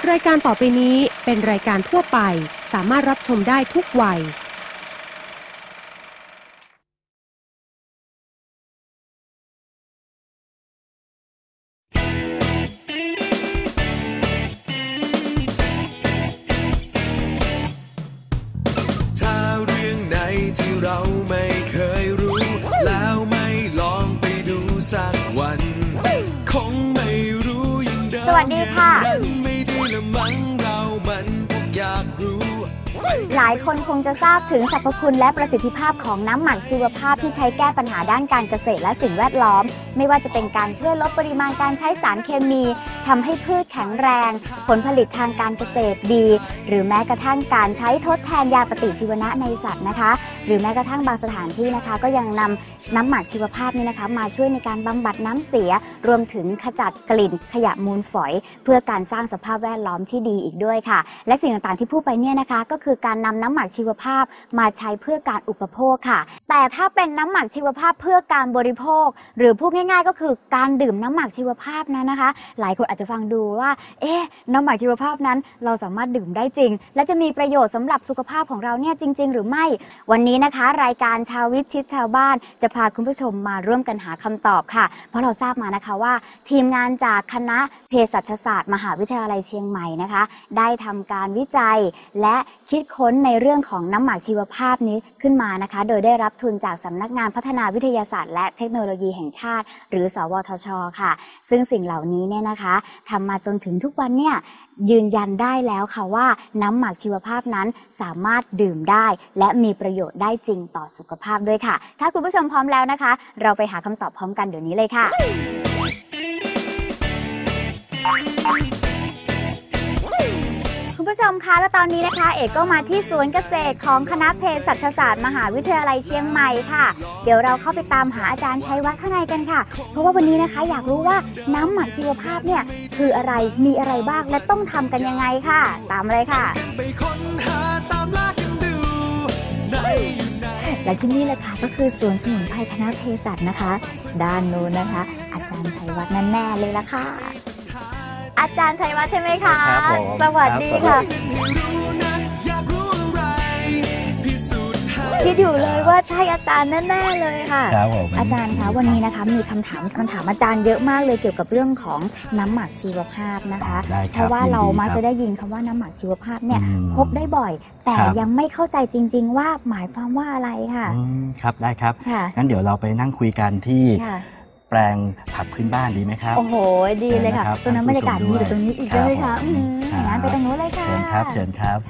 รายการต่อไปนี้เป็นรายการทั่วไปสามารถรับชมได้ทุกวัยถ้าเรื่องไหนที่เราไม่เคยรู้แล้วไม่ลองไปดูสักวันคงไม่รู้อย่างเดิมสวัสดีค่ะไม่ดีละมั้งเรามันพวกอยากรู้หลายคนคงจะทราบถึงสรรพคุณและประสิทธิภาพของน้ำหมักชีวภาพที่ใช้แก้ปัญหาด้านการเกษตรและสิ่งแวดล้อมไม่ว่าจะเป็นการช่วยลดปริมาณการใช้สารเคมีทำให้พืชแข็งแรงผลผลิตทางการเกษตรดีหรือแม้กระทั่งการใช้ทดแทนยาปฏิชีวนะในสัตว์นะคะหรือแม้กระทั่งบางสถานที่นะคะก็ยังนำน้ำหมักชีวภาพนี้นะคะมาช่วยในการบำบัดน้ำเสียรวมถึงขจัดกลิ่นขยะมูลฝอยเพื่อการสร้างสภาพแวดล้อมที่ดีอีกด้วยค่ะและสิ่งต่างๆที่พูดไปเนี่ยนะคะก็คือการนำน้ำหมักชีวภาพมาใช้เพื่อการอุปโภคค่ะแต่ถ้าเป็นน้ำหมักชีวภาพเพื่อการบริโภคหรือพูดง่ายๆก็คือการดื่มน้ำหมักชีวภาพนั้นนะคะหลายคนอาจจะฟังดูว่าน้ำหมักชีวภาพนั้นเราสามารถดื่มได้จริงและจะมีประโยชน์สำหรับสุขภาพของเราเนี่ยจริงๆหรือไม่วันนี้นะคะรายการชาววิทย์ชิดชาวบ้านจะพาคุณผู้ชมมาร่วมกันหาคำตอบค่ะเพราะเราทราบมานะคะว่าทีมงานจากคณะเภสัชศาสตร์มหาวิทยาลัยเชียงใหม่นะคะได้ทำการวิจัยและคิดค้นในเรื่องของน้ำหมักชีวภาพนี้ขึ้นมานะคะโดยได้รับทุนจากสำนักงานพัฒนาวิทยาศาสตร์และเทคโนโลยีแห่งชาติหรือสวทช.ค่ะซึ่งสิ่งเหล่านี้เนี่ยนะคะทำมาจนถึงทุกวันเนี่ยยืนยันได้แล้วค่ะว่าน้ำหมักชีวภาพนั้นสามารถดื่มได้และมีประโยชน์ได้จริงต่อสุขภาพด้วยค่ะถ้าคุณผู้ชมพร้อมแล้วนะคะเราไปหาคำตอบพร้อมกันเดี๋ยวนี้เลยค่ะคุณผู้ชมคะและตอนนี้นะคะเอกก็มาที่สวนเกษตรของคณะเภสัชศาสตร์มหาวิทยาลัยเชียงใหม่ค่ะเดี๋ยวเราเข้าไปตามหาอาจารย์ชัยวัฒน์ข้างในกันค่ะเพราะว่าวันนี้นะคะอยากรู้ว่าน้ำหมักชีวภาพเนี่ยคืออะไรมีอะไรบ้างและต้องทำกันยังไงค่ะตามเลยค่ะและที่นี่แหละค่ะก็คือสวนสมุนไพรคณะเภสัชนะคะด้านโน้นนะคะอาจารย์ชัยวัฒน์แน่ๆเลยละค่ะอาจารย์ชัยวัฒน์ใช่ไหมคะสวัสดีค่ะคิดอยู่เลยว่าใช่อาจารย์แน่ๆเลยค่ะอาจารย์คะวันนี้นะคะมีคำถามอาจารย์เยอะมากเลยเกี่ยวกับเรื่องของน้ำหมักชีวภาพนะคะเพราะว่าเรามักจะได้ยินคำว่าน้ำหมักชีวภาพเนี่ยพบได้บ่อยแต่ยังไม่เข้าใจจริงๆว่าหมายความว่าอะไรค่ะครับได้ครับงั้นเดี๋ยวเราไปนั่งคุยกันที่แปลงผักพื้นบ้านดีไหมครับโอ้โหดีเลยค่ะตรงนั้นบรรยากาศดีอยู่ตรงนี้อีกเลยค่ะงั้นไปตรงนู้นเลยค่ะเชิญครับเชิญครับ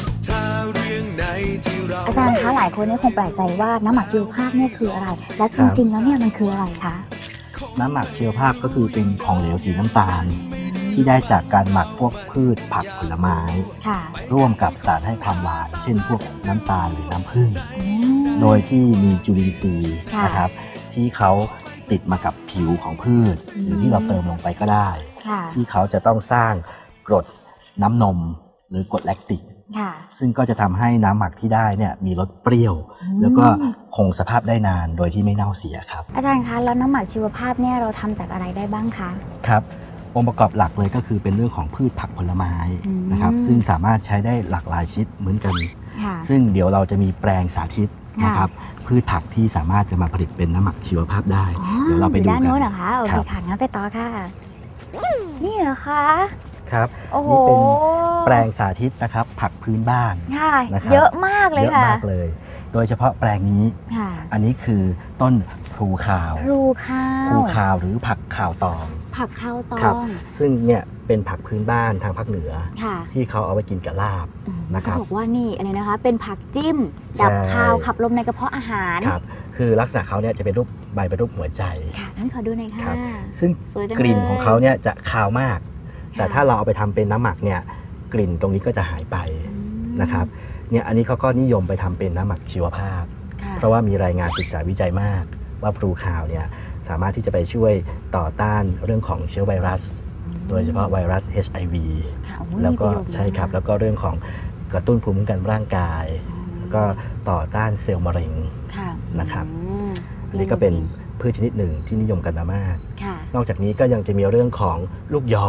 อาจารย์คะหลายคนเนี่ยคงแปลกใจว่าน้ำหมักชีวภาพเนี่ยคืออะไรและจริงๆแล้วเนี่ยมันคืออะไรคะน้ำหมักชีวภาพก็คือเป็นของเหลวสีน้ำตาลที่ได้จากการหมักพวกพืชผักผลไม้ร่วมกับสารให้ความหวานเช่นพวกน้ำตาลหรือน้ำผึ้งโดยที่มีจุลินทรีย์นะครับที่เขาติดมากับผิวของพืชหรือที่เราเติมลงไปก็ได้ที่เขาจะต้องสร้างกรดน้ำนมหรือกรดแลคติกซึ่งก็จะทำให้น้ำหมักที่ได้เนี่ยมีรสเปรี้ยวแล้วก็คงสภาพได้นานโดยที่ไม่เน่าเสียครับอาจารย์คะแล้วน้ำหมักชีวภาพเนี่ยเราทำจากอะไรได้บ้างคะครับองค์ประกอบหลักเลยก็คือเป็นเรื่องของพืชผักผลไม้นะครับซึ่งสามารถใช้ได้หลากหลายชนิดเหมือนกันซึ่งเดี๋ยวเราจะมีแปลงสาธิตนะครับพืชผักที่สามารถจะมาผลิตเป็นน้ำหมักชีวภาพได้เดี๋ยวเราไปดูกันด้านโน้นนะคะโอเคค่ะงั้นไปต่อค่ะนี่เหรอคะครับนี่เป็นแปลงสาธิตนะครับผักพื้นบ้านนะครับเยอะมากเลยค่ะเยอะมากเลยโดยเฉพาะแปลงนี้อันนี้คือต้นพลูคาวหรือผักข่าวตองซึ่งเนี่ยเป็นผักพื้นบ้านทางภาคเหนือที่เขาเอาไว้กินกับลาบนะครับบอกว่านี่อะไรนะคะเป็นผักจิ้มดับคาวขับลมในกระเพาะอาหารคือลักษณะเขาเนี่ยจะเป็นรูปใบเป็นรูปหัวใจค่ะงั้นขอดูหน่อยค่ะซึ่งกลิ่นของเขาเนี่ยจะคาวมากแต่ถ้าเราเอาไปทำเป็นน้ำหมักเนี่ยกลิ่นตรงนี้ก็จะหายไปนะครับเนี่ยอันนี้เขาก็นิยมไปทำเป็นน้ำหมักชีวภาพเพราะว่ามีรายงานศึกษาวิจัยมากว่าพลูคาวเนี่ยสามารถที่จะไปช่วยต่อต้านเรื่องของเชื้อไวรัสโดยเฉพาะไวรัส HIV แล้วก็ใช่ครับแล้วก็เรื่องของกระตุ้นภูมิคุ้มกันร่างกายแล้วก็ต่อต้านเซลล์มะเร็งนะครับอันนี้ก็เป็นพืชชนิดหนึ่งที่นิยมกันมากนอกจากนี้ก็ยังจะมีเรื่องของลูกยอ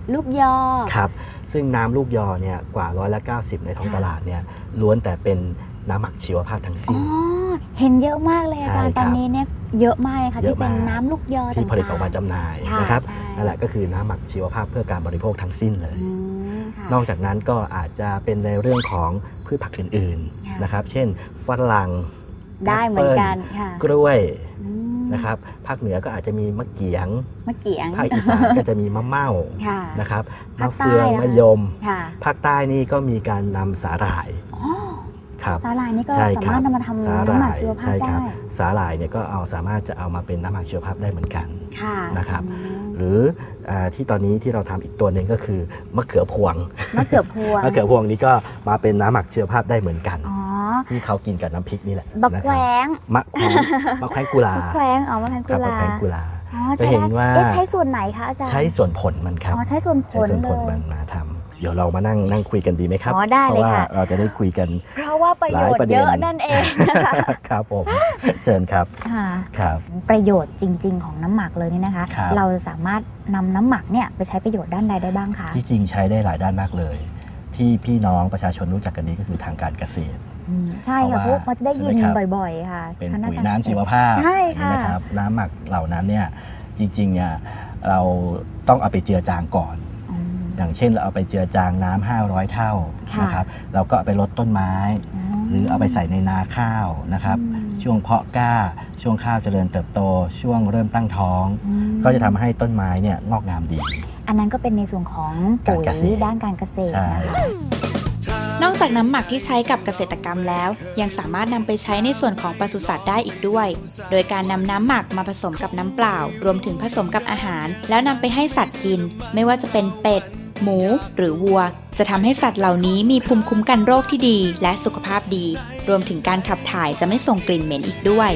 ลูกยอครับซึ่งน้ำลูกยอเนี่ยกว่า90%ในท้องตลาดเนี่ยล้วนแต่เป็นน้ำหมักชีวภาพทั้งสิ้นเห็นเยอะมากเลยอาจารย์ตอนนี้เนี่ยเยอะมากเลยค่ะที่เป็นน้ำลูกยอที่ผลิตออกมาจำหน่ายนะครับนั่นแหละก็คือน้ำหมักชีวภาพเพื่อการบริโภคทั้งสิ้นเลยนอกจากนั้นก็อาจจะเป็นในเรื่องของพืชผักอื่นๆนะครับเช่นฝรั่งได้เหมือนกันกล้วยนะครับภาคเหนือก็อาจจะมีมะเกียงภาคอีสานก็จะมีมะเม่านะครับมะเฟืองมะยมภาคใต้นี่ก็มีการนำสาหร่ายสาหร่ายนี่ก็สามารถนำมาทำน้ำหมักชีวภาพได้สาหร่ายเนี่ยก็สามารถจะเอามาเป็นน้ำหมักชีวภาพได้เหมือนกันนะครับหรือที่ตอนนี้ที่เราทำอีกตัวหนึ่งก็คือมะเขือพวงมะเขือพวงนี้ก็มาเป็นน้ำหมักชีวภาพได้เหมือนกันที่เขากินกับน้ำพริกนี่แหละมะแขวงมะแขวงกุลามะแขวงมะแขวงกุลาจะเห็นว่าใช้ส่วนไหนคะอาจารย์ใช้ส่วนผลมันครับใช้ส่วนผลมันมาทำเดี๋ยวเรามานั่งคุยกันดีไหมครับได้เลยค่ะเราจะได้คุยกันเพราะว่าประโยชน์เยอะนั่นเองครับผมเชิญครับครับประโยชน์จริงๆของน้ำหมักเลยนี่นะคะเราสามารถนำน้ำหมักเนี่ยไปใช้ประโยชน์ด้านใดได้บ้างคะที่จริงใช้ได้หลายด้านมากเลยที่พี่น้องประชาชนรู้จักกันดีก็คือทางการเกษตรใช่ค่ะพวกมันจะได้ยินบ่อยๆค่ะเป็นปุ๋ยน้ำชีวภาพใช่ค่ะนะครับน้ำหมักเหล่านั้นเนี่ยจริงๆเนี่ยเราต้องเอาไปเจือจางก่อนอย่างเช่นเราเอาไปเจือจางน้ำ500 เท่านะครับเราก็เอาไปลดต้นไม้หรือเอาไปใส่ในนาข้าวนะครับช่วงเพาะกล้าช่วงข้าวเจริญเติบโตช่วงเริ่มตั้งท้องก็จะทำให้ต้นไม้เนี่ยงอกงามดีอันนั้นก็เป็นในส่วนของปุ๋ยด้านการเกษตรนะคะนอกจากน้ำหมักที่ใช้กับเกษตรกรรมแล้วยังสามารถนำไปใช้ในส่วนของปศุสัตว์ได้อีกด้วยโดยการนำน้ำหมักมาผสมกับน้ำเปล่ารวมถึงผสมกับอาหารแล้วนำไปให้สัตว์กินไม่ว่าจะเป็นเป็ดหมูหรือวัวจะทำให้สัตว์เหล่านี้มีภูมิคุ้มกันโรคที่ดีและสุขภาพดีรวมถึงการขับถ่ายจะไม่ส่งกลิ่นเหม็นอีกด้วย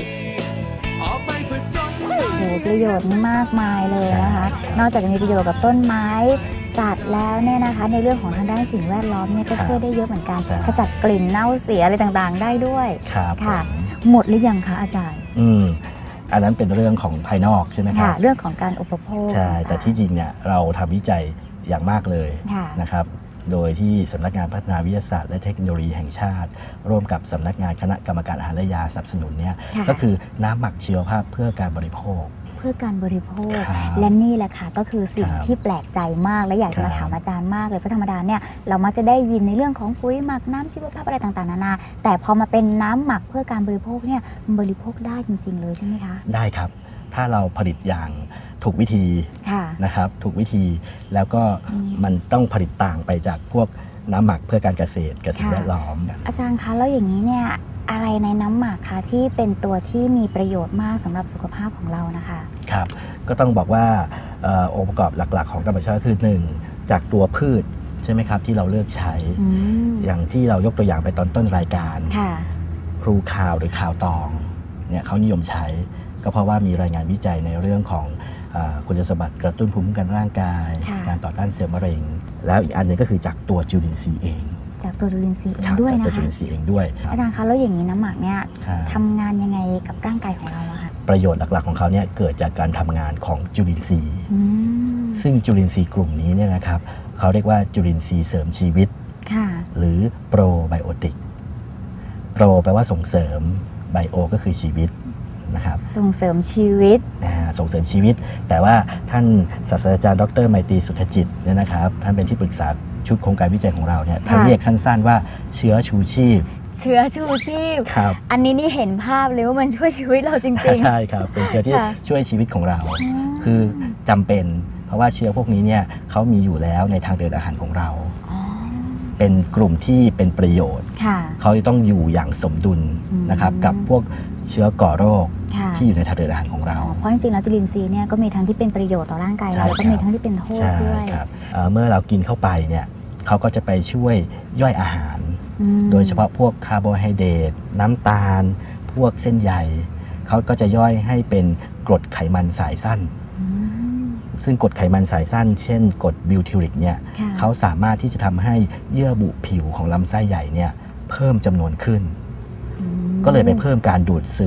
ประโยชน์มากมายเลยนะคะนอกจากจะมีประโยชน์กับต้นไม้สัตว์แล้วเนี่ยนะคะในเรื่องของทางด้านสิ่งแวดล้อมเนี่ยก็ช่วยได้เยอะเหมือนกันขจัดกลิ่นเน่าเสียอะไรต่างๆได้ด้วยค่ะหมดหรือยังคะอาจารย์อันนั้นเป็นเรื่องของภายนอกใช่ไหมครับเรื่องของการอุปโภคใช่แต่ที่จริงเนี่ยเราทำวิจัยอย่างมากเลยนะครับโดยที่สำนักงานพัฒนาวิทยาศาสตร์และเทคโนโลยีแห่งชาติร่วมกับสำนักงานคณะกรรมการอาหารและยาสนับสนุนเนี่ยก็คือน้ำหมักชีวภาพเพื่อการบริโภคและนี่แหละค่ะก็คือสิ่งที่แปลกใจมากและอยากจะมาถามอาจารย์มากเลยเพราะธรรมดาเนี่ยเรามักจะได้ยินในเรื่องของปุ๋ยหมักน้ำชีวภาพอะไรต่างๆนานาแต่พอมาเป็นน้ำหมักเพื่อการบริโภคเนี่ยบริโภคได้จริงๆเลยใช่ไหมคะได้ครับถ้าเราผลิตอย่างถูกวิธีนะครับถูกวิธีแล้วก็มันต้องผลิตต่างไปจากพวกน้ำหมักเพื่อการเกษตรกับสิ่งแวดล้อมอาจารย์คะแล้วอย่างนี้เนี่ยอะไรในน้ำหมักคะที่เป็นตัวที่มีประโยชน์มากสำหรับสุขภาพของเรานะคะครับก็ต้องบอกว่าองค์ประกอบหลักๆของธรรมชาติคือ1จากตัวพืชใช่ไหมครับที่เราเลือกใช้อย่างที่เรายกตัวอย่างไปตอนต้นรายการพลูข่าวหรือข่าวตองเนี่ยเขานิยมใช้ก็เพราะว่ามีรายงานวิจัยในเรื่องของคุณสมบัติกระตุ้นภูมิคุ้มกันร่างกายการต่อต้านเซลล์มะเร็งแล้วอีกอันนึงก็คือจากตัวจุลินทรีย์เองจากตัวจุลินทรีย์เองด้วยนะคะตัวจุลินทรีย์เองด้วยอาจารย์คะแล้วอย่างนี้น้ำหมักเนี่ยทำงานยังไงกับร่างกายของเราอะคะประโยชน์หลักๆของเขาเนี่ยเกิดจากการทำงานของจุลินทรีย์ซึ่งจุลินทรีย์กลุ่มนี้เนี่ยนะครับเขาเรียกว่าจุลินทรีย์เสริมชีวิตหรือโปรไบโอติกโปรแปลว่าส่งเสริมไบโอก็คือชีวิตนะครับส่งเสริมชีวิตส่งเสริมชีวิตแต่ว่าท่านศาสตราจารย์ดร.ไมตรีสุทธจิตเนี่ยนะครับท่านเป็นที่ปรึกษาชุดโครงการวิจัยของเราเนี่ยท่านเรียกสั้นๆว่าเชื้อชูชีพครับอันนี้นี่เห็นภาพเลยว่ามันช่วยชีวิตเราจริงๆใช่ครับเป็นเชื้อที่ช่วยชีวิตของเราคือจำเป็นเพราะว่าเชื้อพวกนี้เนี่ยเขามีอยู่แล้วในทางเดินอาหารของเราเป็นกลุ่มที่เป็นประโยชน์เขาจะต้องอยู่อย่างสมดุลนะครับกับพวกเชื้อก่อโรคที่อยู่ในทางเดินอาหารของเราเพราะจริงๆแล้วจุลินทรีย์เนี่ยก็มีทั้งที่เป็นประโยชน์ต่อร่างกายเราแล้วก็มีทั้งที่เป็นโทษด้วยเมื่อเรากินเข้าไปเนี่ยเขาก็จะไปช่วยย่อยอาหารโดยเฉพาะพวกคาร์โบไฮเดรตน้ำตาลพวกเส้นใยเขาก็จะย่อยให้เป็นกรดไขมันสายสั้นซึ่งกรดไขมันสายสั้นเช่นกรดบิวทิริกเนี่ยเขาสามารถที่จะทำให้เยื่อบุผิวของลำไส้ใหญ่เนี่ยเพิ่มจำนวนขึ้นก็เลยไปเพิ่มการดูดซึม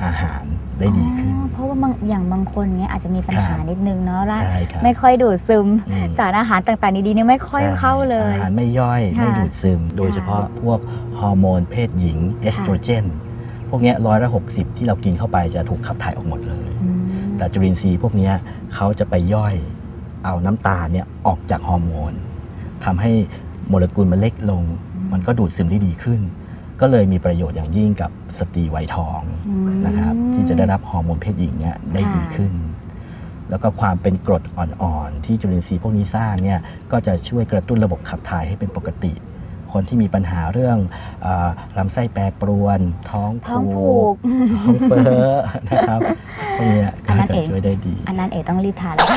อาหารได้ดีขึ้นเพราะว่าบางคนเนี้ยอาจจะมีปัญหานิดนึงเนาะแล้วไม่ค่อยดูดซึมสารอาหารต่างๆดีๆเนี่ยไม่ค่อยเข้าเลยอาหารไม่ย่อยไม่ดูดซึมโดยเฉพาะพวกฮอร์โมนเพศหญิงเอสโตรเจนพวกนี้160ที่เรากินเข้าไปจะถูกขับถ่ายออกหมดเลยแต่จุลินทรีย์พวกนี้เขาจะไปย่อยเอาน้ำตาลเนี่ยออกจากฮอร์โมนทำให้โมเลกุลมันเล็กลงมันก็ดูดซึมได้ดีขึ้นก็เลยมีประโยชน์อย่างยิ่งกับสตรีวัยทองนะครับที่จะได้รับฮอร์โมนเพศหญิงเนี่ยได้ดีขึ้นแล้วก็ความเป็นกรดอ่อนๆที่จุลินทรีย์พวกนี้สร้างเนี่ยก็จะช่วยกระตุ้นระบบขับถ่ายให้เป็นปกติคนที่มีปัญหาเรื่องลำไส้แปรปรวนท้องผูกท้องเฟ้อนะครับพวกนี้ก็จะช่วยได้ดีอันนั้นต้องรีบทานแล้ว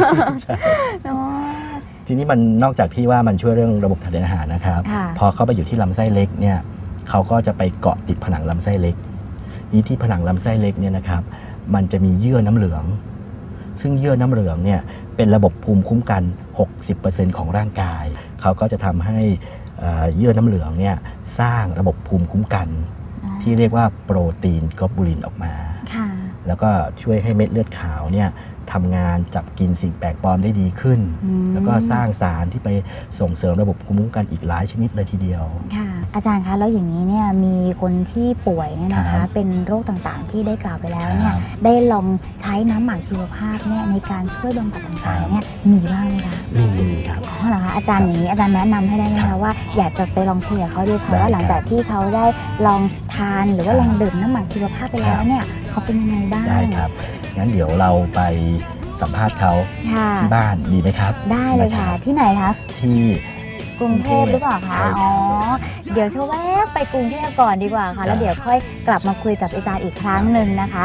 ทีนี้มันนอกจากที่ว่ามันช่วยเรื่องระบบทางเดินอาหารนะครับพอเข้าไปอยู่ที่ลำไส้เล็กเนี่ยเขาก็จะไปเกาะติดผนังลำไส้เล็กนี้ที่ผนังลำไส้เล็กเนี่ยนะครับมันจะมีเยื่อน้ำเหลืองซึ่งเยื่อน้ำเหลืองเนี่ยเป็นระบบภูมิคุ้มกัน 60% ของร่างกายเขาก็จะทำให้เยื่อน้ำเหลืองเนี่ยสร้างระบบภูมิคุ้มกันที่เรียกว่าโปรตีนกลบูลินออกมาแล้วก็ช่วยให้เม็ดเลือดขาวเนี่ยทำงานจับกินสิ่งแปลกปลอมได้ดีขึ้นแล้วก็สร้างสารที่ไปส่งเสริมระบบภูมิคุ้มกันอีกหลายชนิดเลยทีเดียวค่ะอาจารย์คะแล้วอย่างนี้เนี่ยมีคนที่ป่วยเนี่ยนะคะเป็นโรคต่างๆที่ได้กล่าวไปแล้วเนี่ยได้ลองใช้น้ำหมักชีวภาพเนี่ยในการช่วยบำบัดต่างๆเนี่ยมีบ้างไหมคะมีครับอ๋อเหรอคะอาจารย์อย่างนี้อาจารย์แนะนำให้ได้ไหมคะว่าอยากจะไปลองคุยกับเขาดูค่ะว่าหลังจากที่เขาได้ลองทานหรือว่าลองดื่มน้ำหมักชีวภาพไปแล้วเนี่ยเขาเป็นยังไงบ้างได้ครับงั้นเดี๋ยวเราไปสัมภาษณ์เขาที่บ้านดีไหมครับได้เลยค่ะที่ไหนคะที่กรุงเทพหรือเปล่าคะอ๋อเดี๋ยวช่วยแวะไปกรุงเทพก่อนดีกว่าค่ะแล้วเดี๋ยวค่อยกลับมาคุยกับอาจารย์อีกครั้งหนึ่งนะคะ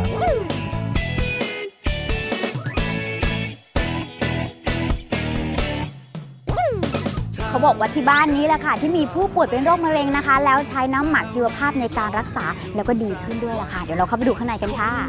เขาบอกว่าที่บ้านนี้แหละค่ะที่มีผู้ป่วยเป็นโรคมะเร็งนะคะแล้วใช้น้ำหมักชีวภาพในการรักษาแล้วก็ดีขึ้นด้วยล่ะค่ะเดี๋ยวเราเข้าไปดูข้างในกันค่ะ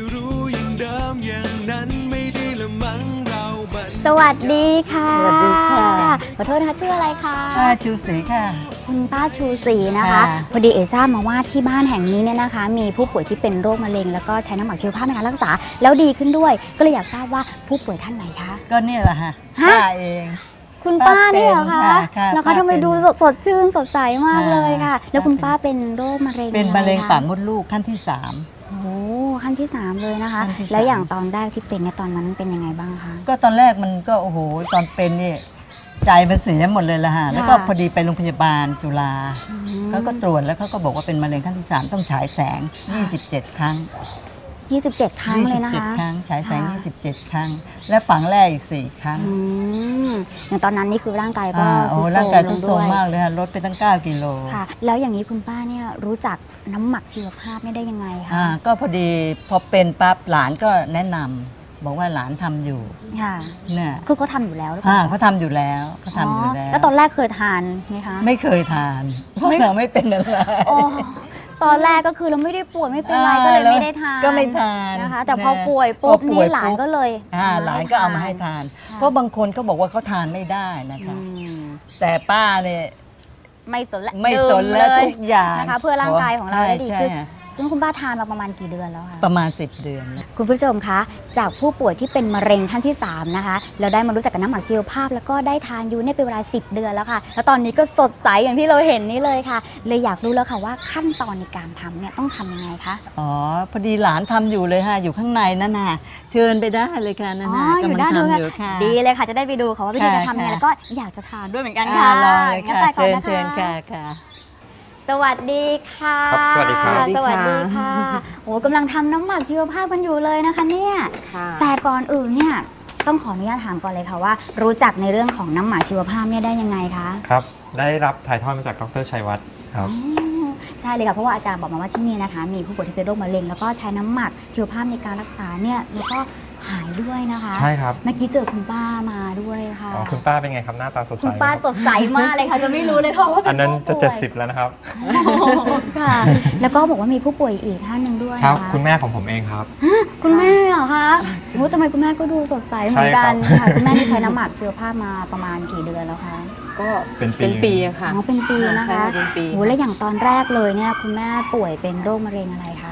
สวัสดีค่ะสวัสดีค่ะขอโทษนะคะชื่ออะไรคะป้าชูศรีค่ะคุณป้าชูศรีนะคะพอดีทราบมาว่าที่บ้านแห่งนี้เนี่ยนะคะมีผู้ป่วยที่เป็นโรคมะเร็งแล้วก็ใช้น้ำหมักชีวภาพในการรักษาแล้วดีขึ้นด้วยก็เลยอยากทราบว่าผู้ป่วยท่านไหนคะก็เนี่ยแหละค่ะป้าเองคุณป้าเนี่ยเหรอคะแล้วเขาทำไมดูสดชื่นสดใสมากเลยค่ะแล้วคุณป้าเป็นโรคมะเร็งเป็นมะเร็งปากมดลูกขั้นที่3 โอ้ขั้นที่3เลยนะคะแล้วอย่างตอนแรกที่เป็นในตอนนั้นเป็นยังไงบ้างคะก็ตอนแรกมันก็โอ้โหตอนเป็นนี่ใจมันเสียหมดเลยละฮะแล้วก็พอดีไปโรงพยาบาลจุฬาก็ตรวจแล้วเขาก็บอกว่าเป็นมะเร็งขั้นที่3ต้องฉายแสง27 ครั้ง 27 ครั้งเลยนะคะ 27 ครั้งฉายแสง27 ครั้งและฝังแรกอีก4 ครั้งอย่างตอนนั้นนี่คือร่างกายก็สุดโทรมร่างกายสุดโทรมมากเลยค่ะลดไปตั้ง9 กิโลค่ะแล้วอย่างนี้คุณป้าเนี่ยรู้จักน้ำหมักชีวภาพได้ยังไงคะก็พอดีพอเป็นปั๊บหลานก็แนะนำบอกว่าหลานทำอยู่ค่ะเนี่ยคือเขาทำอยู่แล้วหรือเปล่าเขาทำอยู่แล้วแล้วตอนแรกเคยทานไหมคะไม่เคยทานเพราะเราไม่เป็นอะไรตอนแรกก็คือเราไม่ได้ป่วยไม่เป็นไรก็เลยไม่ได้ทานก็ไม่ทานนะคะแต่พอป่วยปุ๊บนี่หลานก็เลยหลานก็เอามาให้ทานเพราะบางคนเขาบอกว่าเขาทานไม่ได้นะคะแต่ป้าเนี่ยไม่สนแล้วทุกอย่างนะคะเพื่อร่างกายของเราได้ดีขึ้นคุณป้าทานมาประมาณกี่เดือนแล้วคะประมาณ10 เดือนคุณผู้ชมคะจากผู้ป่วยที่เป็นมะเร็งขั้นที่3นะคะเราได้มารู้จักกับน้ำหมักชีวภาพแล้วก็ได้ทานอยู่ในเป็นเวลา10 เดือนแล้วค่ะแล้วตอนนี้ก็สดใสอย่างที่เราเห็นนี้เลยค่ะเลยอยากรู้แล้วค่ะว่าขั้นตอนในการทำเนี่ยต้องทำยังไงคะพอดีหลานทำอยู่เลยค่ะอยู่ข้างในนั่นน่ะเชิญไปได้เลยค่ะนั่นน่ะกำลังทำอยู่ค่ะดีเลยค่ะจะได้ไปดูค่ะว่าวิธีการทำยังไงแล้วก็อยากจะทานด้วยเหมือนกันค่ะงั้นไปก่อนนะคะเชิญค่ะสวัสดีค่ะสวัสดีค่ะสวัสดีค่ะโอ้กำลังทำน้ำหมักชีวภาพกันอยู่เลยนะคะเนี่ยแต่ก่อนอื่นเนี่ยต้องขออนุญาตถามก่อนเลยค่ะว่ารู้จักในเรื่องของน้ำหมักชีวภาพเนี่ยได้ยังไงคะครับได้รับถ่ายทอดมาจากดร.ชัยวัฒน์ครับใช่เลยค่ะเพราะว่าอาจารย์บอกมาว่าที่นี่นะคะมีผู้ป่วยที่เป็นโรคมะเร็งแล้วก็ใช้น้ำหมักชีวภาพในการรักษาเนี่ยแล้วก็หายด้วยนะคะใช่ครับเมื่อกี้เจอคุณป้ามาด้วยค่ะคุณป้าเป็นไงครับหน้าตาสดใสคุณป้าสดใสมากเลยค่ะจะไม่รู้เลยค่ะว่าอันนั้นจะ70แล้วนะครับค่ะแล้วก็บอกว่ามีผู้ป่วยอีกท่านหนึ่งด้วยครับคุณแม่ของผมเองครับคุณแม่เหรอคะทำไมคุณแม่ก็ดูสดใสเหมือนกันค่ะคุณแม่ใช้น้ำหมักชีวภาพมาประมาณกี่เดือนแล้วคะก็เป็นปีค่ะเป็นปีนะคะโอ้แล้วอย่างตอนแรกเลยเนี่ยคุณแม่ป่วยเป็นโรคมะเร็งอะไรคะ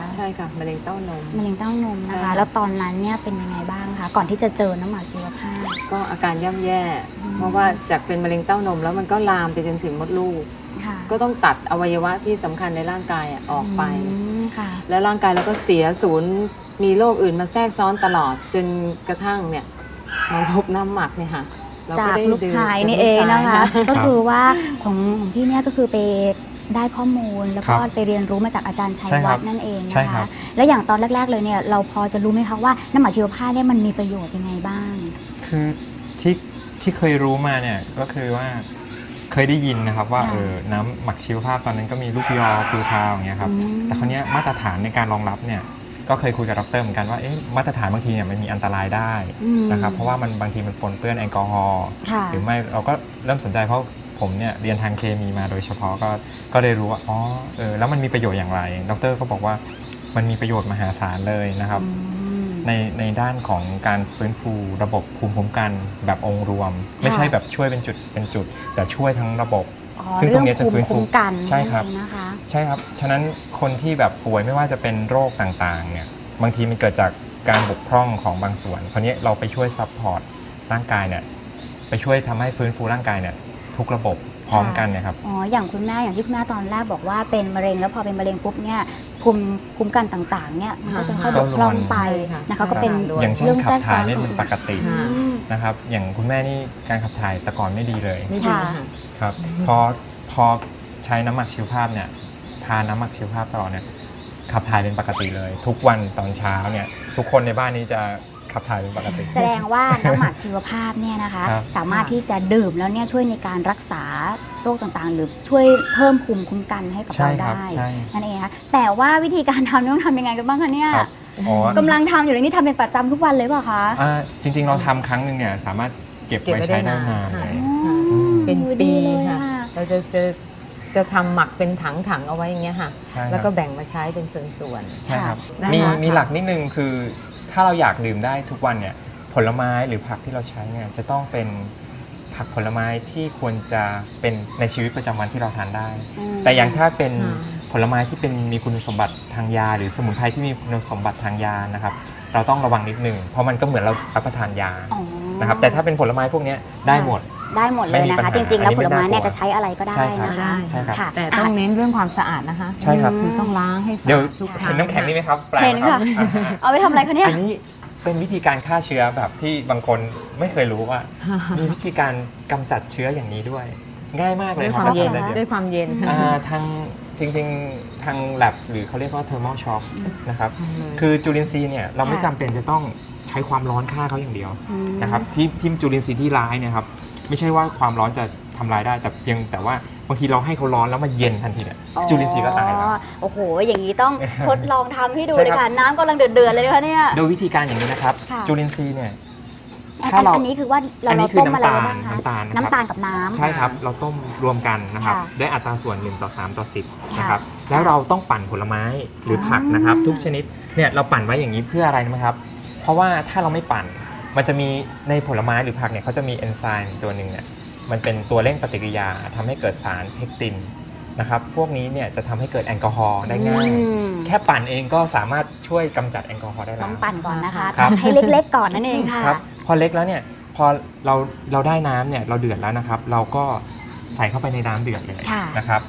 ใช่ค่ะมะเร็งเต้านมมะเร็งเต้านมนะคะแล้วตอนนั้นเนี่ยเป็นยังไงบ้างคะก่อนที่จะเจอน้ำหมักชีวภาพก็อาการย่ำแย่เพราะว่าจากเป็นมะเร็งเต้านมแล้วมันก็ลามไปจนถึงมดลูกก็ต้องตัดอวัยวะที่สำคัญในร่างกายออกไปแล้วร่างกายเราก็เสียศูนย์มีโรคอื่นมาแทรกซ้อนตลอดจนกระทั่งเนี่ยมาพบน้ำหมักเนี่ยค่ะจากลูกชายนี่เองนะคะก็คือว่าของพี่เนี่ยก็คือไปได้ข้อมูลแล้วก็ไปเรียนรู้มาจากอาจารย์ชัยวัฒน์นั่นเองนะคะแล้วอย่างตอนแรกๆเลยเนี่ยเราพอจะรู้ไหมคะว่าน้ำหมักชีวภาพเนี่ยมันมีประโยชน์ยังไงบ้างคือที่เคยรู้มาเนี่ยก็คือว่าเคยได้ยินนะครับว่าน้ำหมักชีวภาพตอนนั้นก็มีลูกยอฟลูทาวอย่างเงี้ยครับแต่คราวนี้มาตรฐานในการรองรับเนี่ยก็เคยคุยกับดร.เหมือนกันว่ามาตรฐานบางทีเนี่ยมันมีอันตรายได้นะครับเพราะว่ามันบางทีมันปนเปื้อนแอลกอฮอล์หรือไม่เราก็เริ่มสนใจเพราะผมเนี่ยเรียนทางเคมีมาโดยเฉพาะก็ได้รู้ว่าแล้วมันมีประโยชน์อย่างไรดร.ก็บอกว่ามันมีประโยชน์มหาศาลเลยนะครับในด้านของการฟื้นฟูระบบภูมิคุ้มกันแบบองค์รวมไม่ใช่แบบช่วยเป็นจุดแต่ช่วยทั้งระบบซึ่งตรงนี้จะฟื้นฟูกันใช่ครับใช่ครับฉะนั้นคนที่แบบป่วยไม่ว่าจะเป็นโรคต่างๆเนี่ยบางทีมันเกิดจากการบกพร่องของบางส่วนคราวนี้เราไปช่วยซัพพอร์ตร่างกายเนี่ยไปช่วยทำให้ฟื้นฟูร่างกายเนี่ยทุกระบบพร้อมกันนะครับอย่างคุณแม่อย่างที่คุณแม่ตอนแรกบอกว่าเป็นมะเร็งแล้วพอเป็นมะเร็งปุ๊บเนี่ยภูมิคุ้มกันต่างๆเนี่ยมันก็จะค่อยบกพร่องไปนะคะก็เป็นอย่างเช่นขับถ่ายนี่เป็นปกตินะครับอย่างคุณแม่นี่การขับถ่ายแต่ก่อนไม่ดีเลยครับพอใช้น้ำหมักชีวภาพเนี่ยทานน้ำหมักชีวภาพตลอดเนี่ยขับถ่ายเป็นปกติเลยทุกวันตอนเช้าเนี่ยทุกคนในบ้านนี้จะขับถ่ายเป็นปกติแสดงว่าน้ำหมักชีวภาพเนี่ยนะคะสามารถที่จะดื่มแล้วเนี่ยช่วยในการรักษาโรคต่างๆหรือช่วยเพิ่มภูมิคุ้มกันให้กับเราได้นั่นเองค่ะแต่ว่าวิธีการทำต้องทำยังไงกันบ้างคะเนี่ยกำลังทำอยู่เลยนี่ทำเป็นประจำทุกวันเลยเปล่าคะจริงๆเราทำครั้งหนึ่งเนี่ยสามารถเก็บไว้ใช้ได้นานเป็นปีค่ะเราจะทำหมักเป็นถังเอาไว้อย่างเงี้ยค่ะแล้วก็แบ่งมาใช้เป็นส่วนๆใช่ครับมีหลักนิดนึงคือถ้าเราอยากดื่มได้ทุกวันเนี่ยผลไม้หรือผักที่เราใช้เนี่ยจะต้องเป็นผักผลไม้ที่ควรจะเป็นในชีวิตประจำวันที่เราทานได้แต่อย่างถ้าเป็นผลไม้ที่เป็นมีคุณสมบัติทางยาหรือสมุนไพรที่มีคุณสมบัติทางยานะครับเราต้องระวังนิดนึงเพราะมันก็เหมือนเรารับประทานยานะครับแต่ถ้าเป็นผลไม้พวกนี้ได้หมดเลยนะคะจริงๆแล้วผลไม้เนี่ยจะใช้อะไรก็ได้นะคะแต่ต้องเน้นเรื่องความสะอาดนะคะใช่ครับคือต้องล้างให้สะอาดทุกครั้งเห็นน้ำแข็งนี่ไหมครับเห็นค่ะเอาไปทำอะไรคะเนี่ยอันนี้เป็นวิธีการฆ่าเชื้อแบบที่บางคนไม่เคยรู้ว่ามีวิธีการกำจัดเชื้ออย่างนี้ด้วยง่ายมากเลยครับด้วยความเย็นทางจริงๆทางแลบหรือเขาเรียกว่าเทอร์มอลช็อคนะครับคือจุลินทรีย์เนี่ยเราไม่จำเป็นจะต้องใช้ความร้อนฆ่าเขาอย่างเดียวนะครับที่จุลินทรีย์ที่ร้ายเนี่ยครับไม่ใช่ว่าความร้อนจะทำลายได้แต่เพียงแต่ว่าบางทีเราให้เขาร้อนแล้วมันเย็นทันทีเนี่ยจุลินทรีย์ก็ตายแล้วโอ้โหอย่างนี้ต้องทดลองทำให้ดูเลยค่ะน้ำกำลังเดือดเลยนะคะเนี่ยโดยวิธีการอย่างนี้นะครับจุลินทรีย์เนี่ยอันนี้คือว่าเราต้มอะไรบ้างคะน้ำตาลกับน้ำใช่ครับเราต้มรวมกันนะครับด้วยอัตราส่วน1:3:10นะครับแล้วเราต้องปั่นผลไม้หรือผักนะครับทุกชนิดเนี่ยเราปั่นไว้อย่างนี้เพื่ออะไรนะครับเพราะว่าถ้าเราไม่ปั่นมันจะมีในผลไม้หรือผักเนี่ยเขาจะมีเอนไซม์ตัวหนึ่งเนี่ยมันเป็นตัวเร่งปฏิกิริยาทำให้เกิดสารเพคตินนะครับพวกนี้เนี่ยจะทำให้เกิดแอลกอฮอล์ได้ง่ายแค่ปั่นเองก็สามารถช่วยกำจัดแอลกอฮอล์ได้แล้วต้องปั่นก่อนนะคะทำให้เล็กๆก่อนนั่นเองค่ะครับพอเล็กแล้วเนี่ยพอเราได้น้ำเนี่ยเราเดือดแล้วนะครับเราก็ใส่เข้าไปในน้ำเดือดเลยนะครับ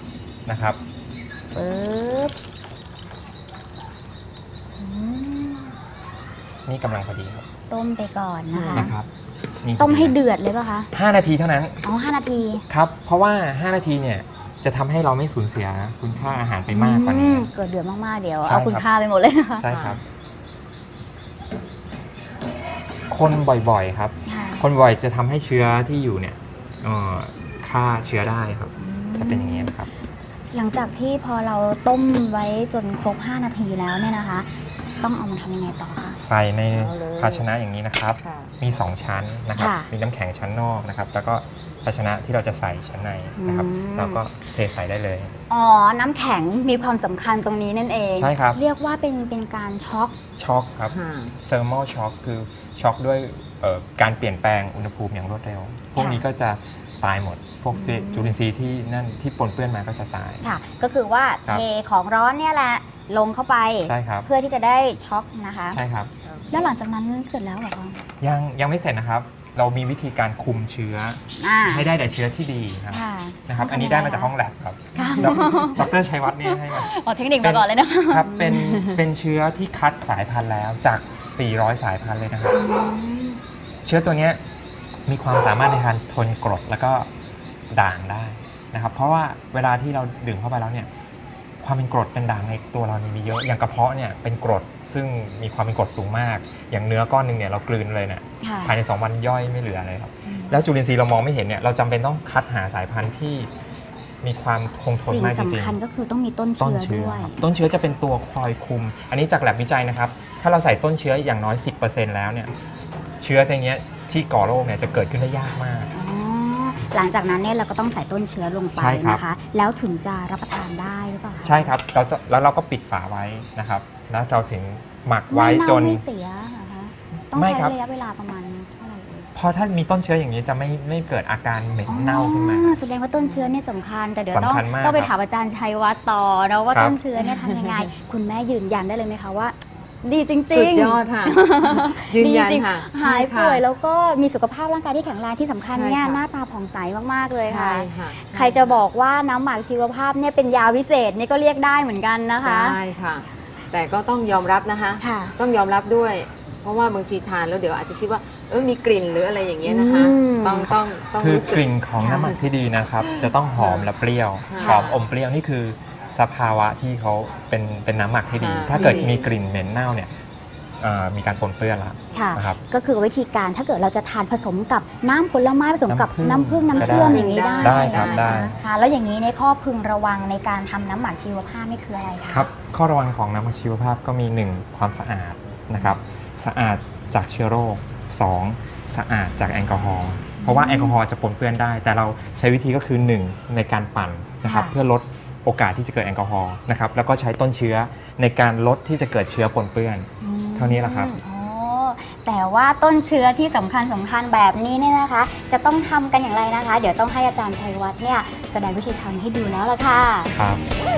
นี่กำลังพอดีครับต้มไปก่อนนะคะต้มให้เดือดเลยป่ะคะ 5 นาทีเท่านั้น 5 นาทีครับเพราะว่า5 นาทีเนี่ยจะทำให้เราไม่สูญเสียคุณค่าอาหารไปมากกว่านี้เกิดเดือดมากๆเดี๋ยวเอาคุณค่าไปหมดเลยนะคะใช่ครับคนบ่อยๆครับคนบ่อยจะทำให้เชื้อที่อยู่เนี่ยฆ่าเชื้อได้ครับจะเป็นอย่างนี้นะครับหลังจากที่พอเราต้มไว้จนครบ5 นาทีแล้วเนี่ยนะคะต้องเอามาทำยังไงต่อคะใส่ในภาชนะอย่างนี้นะครับมี2ชั้นนะครับมีน้ำแข็งชั้นนอกนะครับแล้วก็ภาชนะที่เราจะใส่ชั้นในนะครับเราก็เทใส่ได้เลยน้ำแข็งมีความสำคัญตรงนี้นั่นเองใช่ครับเรียกว่าเป็นการช็อกครับเทอร์มอลช็อกคือช็อกด้วยการเปลี่ยนแปลงอุณหภูมิอย่างรวดเร็วพวกนี้ก็จะตายหมดพวกจุลินทรีย์ที่นั่นที่ปนเปื้อนมาก็จะตายค่ะก็คือว่าเทของร้อนเนี่ยแหละลงเข้าไปใช่ครับเพื่อที่จะได้ช็อกนะคะใช่ครับแล้วหลังจากนั้นเสร็จแล้วเหรอคะยังไม่เสร็จนะครับ เรามีวิธีการคุมเชื้อให้ได้แต่เชื้อที่ดีนะครับอันนี้ได้มาจากห้องแลบครับดร.ชัยวัฒน์เนี่ยให้มาเทคนิคมาก่อนเลยนะครับเป็นเชื้อที่คัดสายพันธุ์แล้วจาก400 สายพันธุ์เลยนะครับเชื้อตัวนี้มีความสามารถในการทนกรดแล้วก็ด่างได้นะครับเพราะว่าเวลาที่เราดื่มเข้าไปแล้วเนี่ยความเป็นกรดเป็นด่างในตัวเรานี่มีเยอะอย่างกระเพาะเนี่ยเป็นกรดซึ่งมีความเป็นกรดสูงมากอย่างเนื้อก้อนหนึ่งเนี่ยเรากลืนเลยเนี่ยภายใน2 วันย่อยไม่เหลือเลยครับแล้วจุลินทรีย์เรามองไม่เห็นเนี่ยเราจำเป็นต้องคัดหาสายพันธุ์ที่มีความคงทนมากจริงๆสิ่งสำคัญก็คือต้องมีต้นเชื้อด้วยต้นเชื้อจะเป็นตัวคอยคุมอันนี้จากแลบวิจัยนะครับถ้าเราใส่ต้นเชื้ออย่างน้อย 10% แล้วเนี่ยเชื้อตัวนี้ที่ก่อโรคเนี่ยจะเกิดขึ้นได้ยากมากหลังจากนั้นเนี่ยเราก็ต้องใส่ต้นเชื้อลงไปนะคะแล้วถึงจะรับประทานได้หรือเปล่าใช่ครับแล้วเราก็ปิดฝาไว้นะครับแล้วเราถึงหมักไว้จนไม่เสียนะคะต้องใช้ระยะเวลาประมาณเท่าไหร่พอถ้ามีต้นเชื้ออย่างนี้จะไม่เกิดอาการเหม็นเน่าขึ้นมาแสดงว่าต้นเชื้อเนี่ยสำคัญแต่เดี๋ยวต้องไปถามอาจารย์ชัยวัฒน์ต่อนะว่าต้นเชื้อเนี่ยทำยังไงคุณแม่ยืนยันได้เลยไหมคะว่าดีจริงๆสุดยอดค่ะยืนยันค่ะหายป่วยแล้วก็มีสุขภาพร่างกายที่แข็งแรงที่สำคัญเนี่ยหน้าตาผ่องใสมากๆเลยค่ะใครจะบอกว่าน้ำหมักชีวภาพเนี่ยเป็นยาวิเศษนี่ก็เรียกได้เหมือนกันนะคะใช่ค่ะแต่ก็ต้องยอมรับนะคะต้องยอมรับด้วยเพราะว่าบางทีทานแล้วเดี๋ยวอาจจะคิดว่ามีกลิ่นหรืออะไรอย่างเงี้ยนะคะต้องคือกลิ่นของน้ำหมักที่ดีนะครับจะต้องหอมและเปรี้ยวหอมอมเปรี้ยวนี่คือสภาวะที่เขาเป็นน้ำหมักที่ดีถ้าเกิดมีกลิ่นเหม็นเน่าเนี่ยมีการปนเปื้อนแล้วนะครับก็คือวิธีการถ้าเกิดเราจะทานผสมกับน้ำผลไม้ผสมกับน้ำผึ้งน้ำเชื่อมอย่างนี้ได้ครับได้ค่ะแล้วอย่างนี้ในข้อพึงระวังในการทำน้ำหมักชีวภาพนี่คืออะไรคะครับข้อระวังของน้ำหมักชีวภาพก็มี1ความสะอาดนะครับสะอาดจากเชื้อโรค2สะอาดจากแอลกอฮอล์เพราะว่าแอลกอฮอล์จะปนเปื้อนได้แต่เราใช้วิธีก็คือ1ในการปั่นนะครับเพื่อลดโอกาสที่จะเกิดแอลกอฮอล์นะครับแล้วก็ใช้ต้นเชื้อในการลดที่จะเกิดเชื้อปนเปื้อนเท่านี้แหละครับแต่ว่าต้นเชื้อที่สำคัญแบบนี้เนี่ยนะคะจะต้องทำกันอย่างไรนะคะเดี๋ยวต้องให้อาจารย์ชัยวัฒน์เนี่ยแสดงวิธีทำให้ดูแล้วล่ะค่ะครับ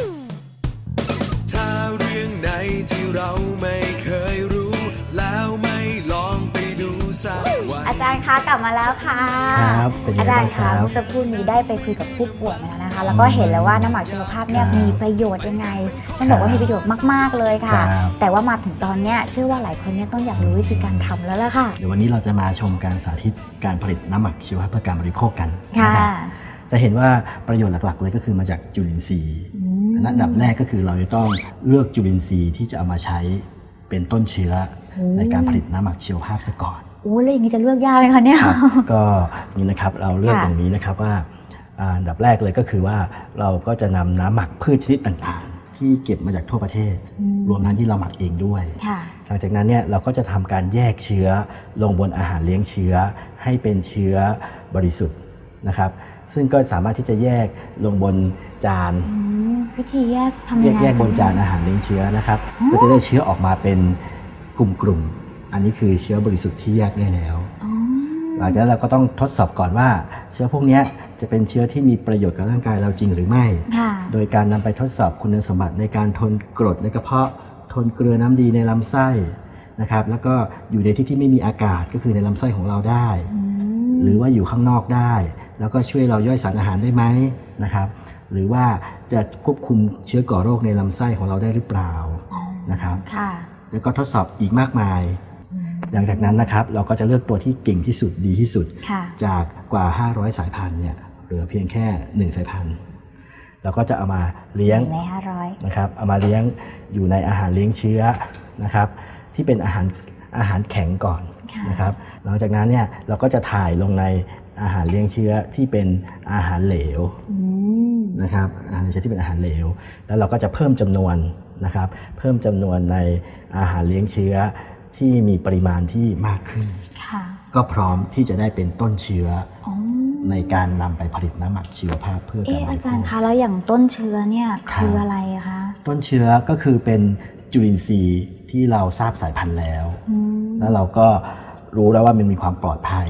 ถ้าเรื่องไหนที่เราไม่เคยรู้แล้วไม่ลองไปดูสักวันอาจารย์คะกลับมาแล้วค่ะครับอาจารย์คะเมื่อสักครู่นี้ได้ไปคุยกับผู้ป่วยมาแล้วนะคะแล้วก็เห็นแล้วว่าน้ำหมักชีวภาพเนี่ยมีประโยชน์ยังไงต้องบอกว่ามีประโยชน์มากๆเลยค่ะแต่ว่ามาถึงตอนนี้เชื่อว่าหลายคนเนี่ยต้องอยากรู้วิธีการทำแล้วล่ะค่ะเดี๋ยววันนี้เราจะมาชมการสาธิตการผลิตน้ำหมักชีวภาพเพื่อการบริโภคกันนะครับจะเห็นว่าประโยชน์หลักๆเลยก็คือมาจากจุลินทรีย์อันดับแรกก็คือเราจะต้องเลือกจุลินทรีย์ที่จะเอามาใช้เป็นต้นเชื้อในการผลิตน้ำหมักชีวภาพซะก่อนแล้วอย่างนี้จะเลือกยากไหมคะเนี่ยก็นี่นะครับเราเลือกอย่างนี้นะครับว่าอันดับแรกเลยก็คือว่าเราก็จะนำน้ำหมักพืชชนิดต่างๆที่เก็บมาจากทั่วประเทศรวมทั้งที่เราหมักเองด้วยหลังจากนั้นเนี่ยเราก็จะทำการแยกเชื้อลงบนอาหารเลี้ยงเชื้อให้เป็นเชื้อบริสุทธิ์นะครับซึ่งก็สามารถที่จะแยกลงบนจานวิธีแยกทำยังไงแยกบนจานอาหารเลี้ยงเชื้อนะครับก็จะได้เชื้อออกมาเป็นกลุ่มๆอันนี้คือเชื้อบริสุทธิ์ที่แยกได้แล้วหลังจากนั้นเราก็ต้องทดสอบก่อนว่าเชื้อพวกนี้จะเป็นเชื้อที่มีประโยชน์กับร่างกายเราจริงหรือไม่โดยการนำไปทดสอบคุณสมบัติในการทนกรดในกระเพาะทนเกลือน้ำดีในลำไส้นะครับแล้วก็อยู่ในที่ที่ไม่มีอากาศก็คือในลำไส้ของเราได้หรือว่าอยู่ข้างนอกได้แล้วก็ช่วยเราย่อยสารอาหารได้ไหมนะครับหรือว่าจะควบคุมเชื้อก่อโรคในลำไส้ของเราได้หรือเปล่านะครับแล้วก็ทดสอบอีกมากมายหลังจากนั้นนะครับเราก็จะเลือกตัวที่เก่งที่สุดดีที่สุดจากกว่า500สายพันธุ์เนี่ยเหลือเพียงแค่1สายพันธุ์เราก็จะเอามาเลี้ยงนะครับเอามาเลี้ยงอยู่ในอาหารเลี้ยงเชื้อนะครับที่เป็นอาหารแข็งก่อนนะครับหลังจากนั้นเนี่ยเราก็จะถ่ายลงในอาหารเลี้ยงเชื้อที่เป็นอาหารเหลวนะครับอาหารเชื้อที่เป็นอาหารเหลวแล้วเราก็จะเพิ่มจำนวนนะครับเพิ่มจำนวนในอาหารเลี้ยงเชื้อที่มีปริมาณที่มากขึ้นก็พร้อมที่จะได้เป็นต้นเชื้อในการนำไปผลิตน้ำหมักชีวภาพเพื่อการอาจารย์คะแล้วอย่างต้นเชื้อเนี่ยคืออะไรคะต้นเชื้อก็คือเป็นจุลินทรีย์ที่เราทราบสายพันธุ์แล้วเราก็รู้แล้วว่ามันมีความปลอดภัย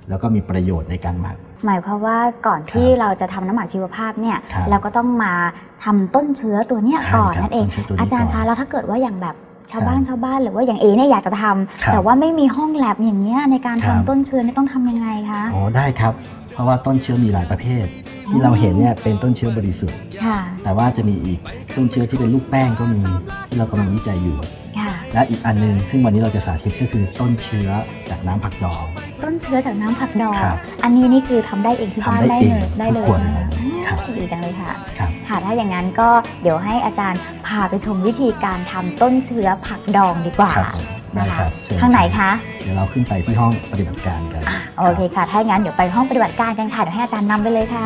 แล้วก็มีประโยชน์ในการหมักหมายความว่าก่อนที่เราจะทำน้ำหมักชีวภาพเนี่ยเราก็ต้องมาทำต้นเชื้อตัวเนี้ยก่อนนั่นเองอาจารย์คะแล้วถ้าเกิดว่าอย่างแบบชาวบ้านหรือว่าอย่างเนี่ยอยากจะทำแต่ว่าไม่มีห้องแลบอย่างเงี้ยในการทำต้นเชื้อนี่ต้องทำยังไงคะอ๋อได้ครับเพราะว่าต้นเชื้อมีหลายประเภทที่เราเห็นเนี่ยเป็นต้นเชื้อบริสุทธิ์แต่ว่าจะมีอีกต้นเชื้อที่เป็นลูกแป้งก็มีที่เรากำลังวิจัยอยู่และอีกอันนึงซึ่งวันนี้เราจะสาธิตก็คือต้นเชื้อจากน้ำผักดองต้นเชื้อจากน้ำผักดองอันนี้นี่คือทำได้เองที่บ้านได้เลยใช่ไหมดีจังเลยค่ะค่ะถ้าอย่างนั้นก็เดี๋ยวให้อาจารย์พาไปชมวิธีการทำต้นเชื้อผักดองดีกว่านะคะทางไหนคะเดี๋ยวเราขึ้นไปที่ห้องปฏิบัติการกันโอเคค่ะถ้าอย่างนั้นเดี๋ยวไปห้องปฏิบัติการกันค่ะเดี๋ยวให้อาจารย์นำไปเลยค่ะ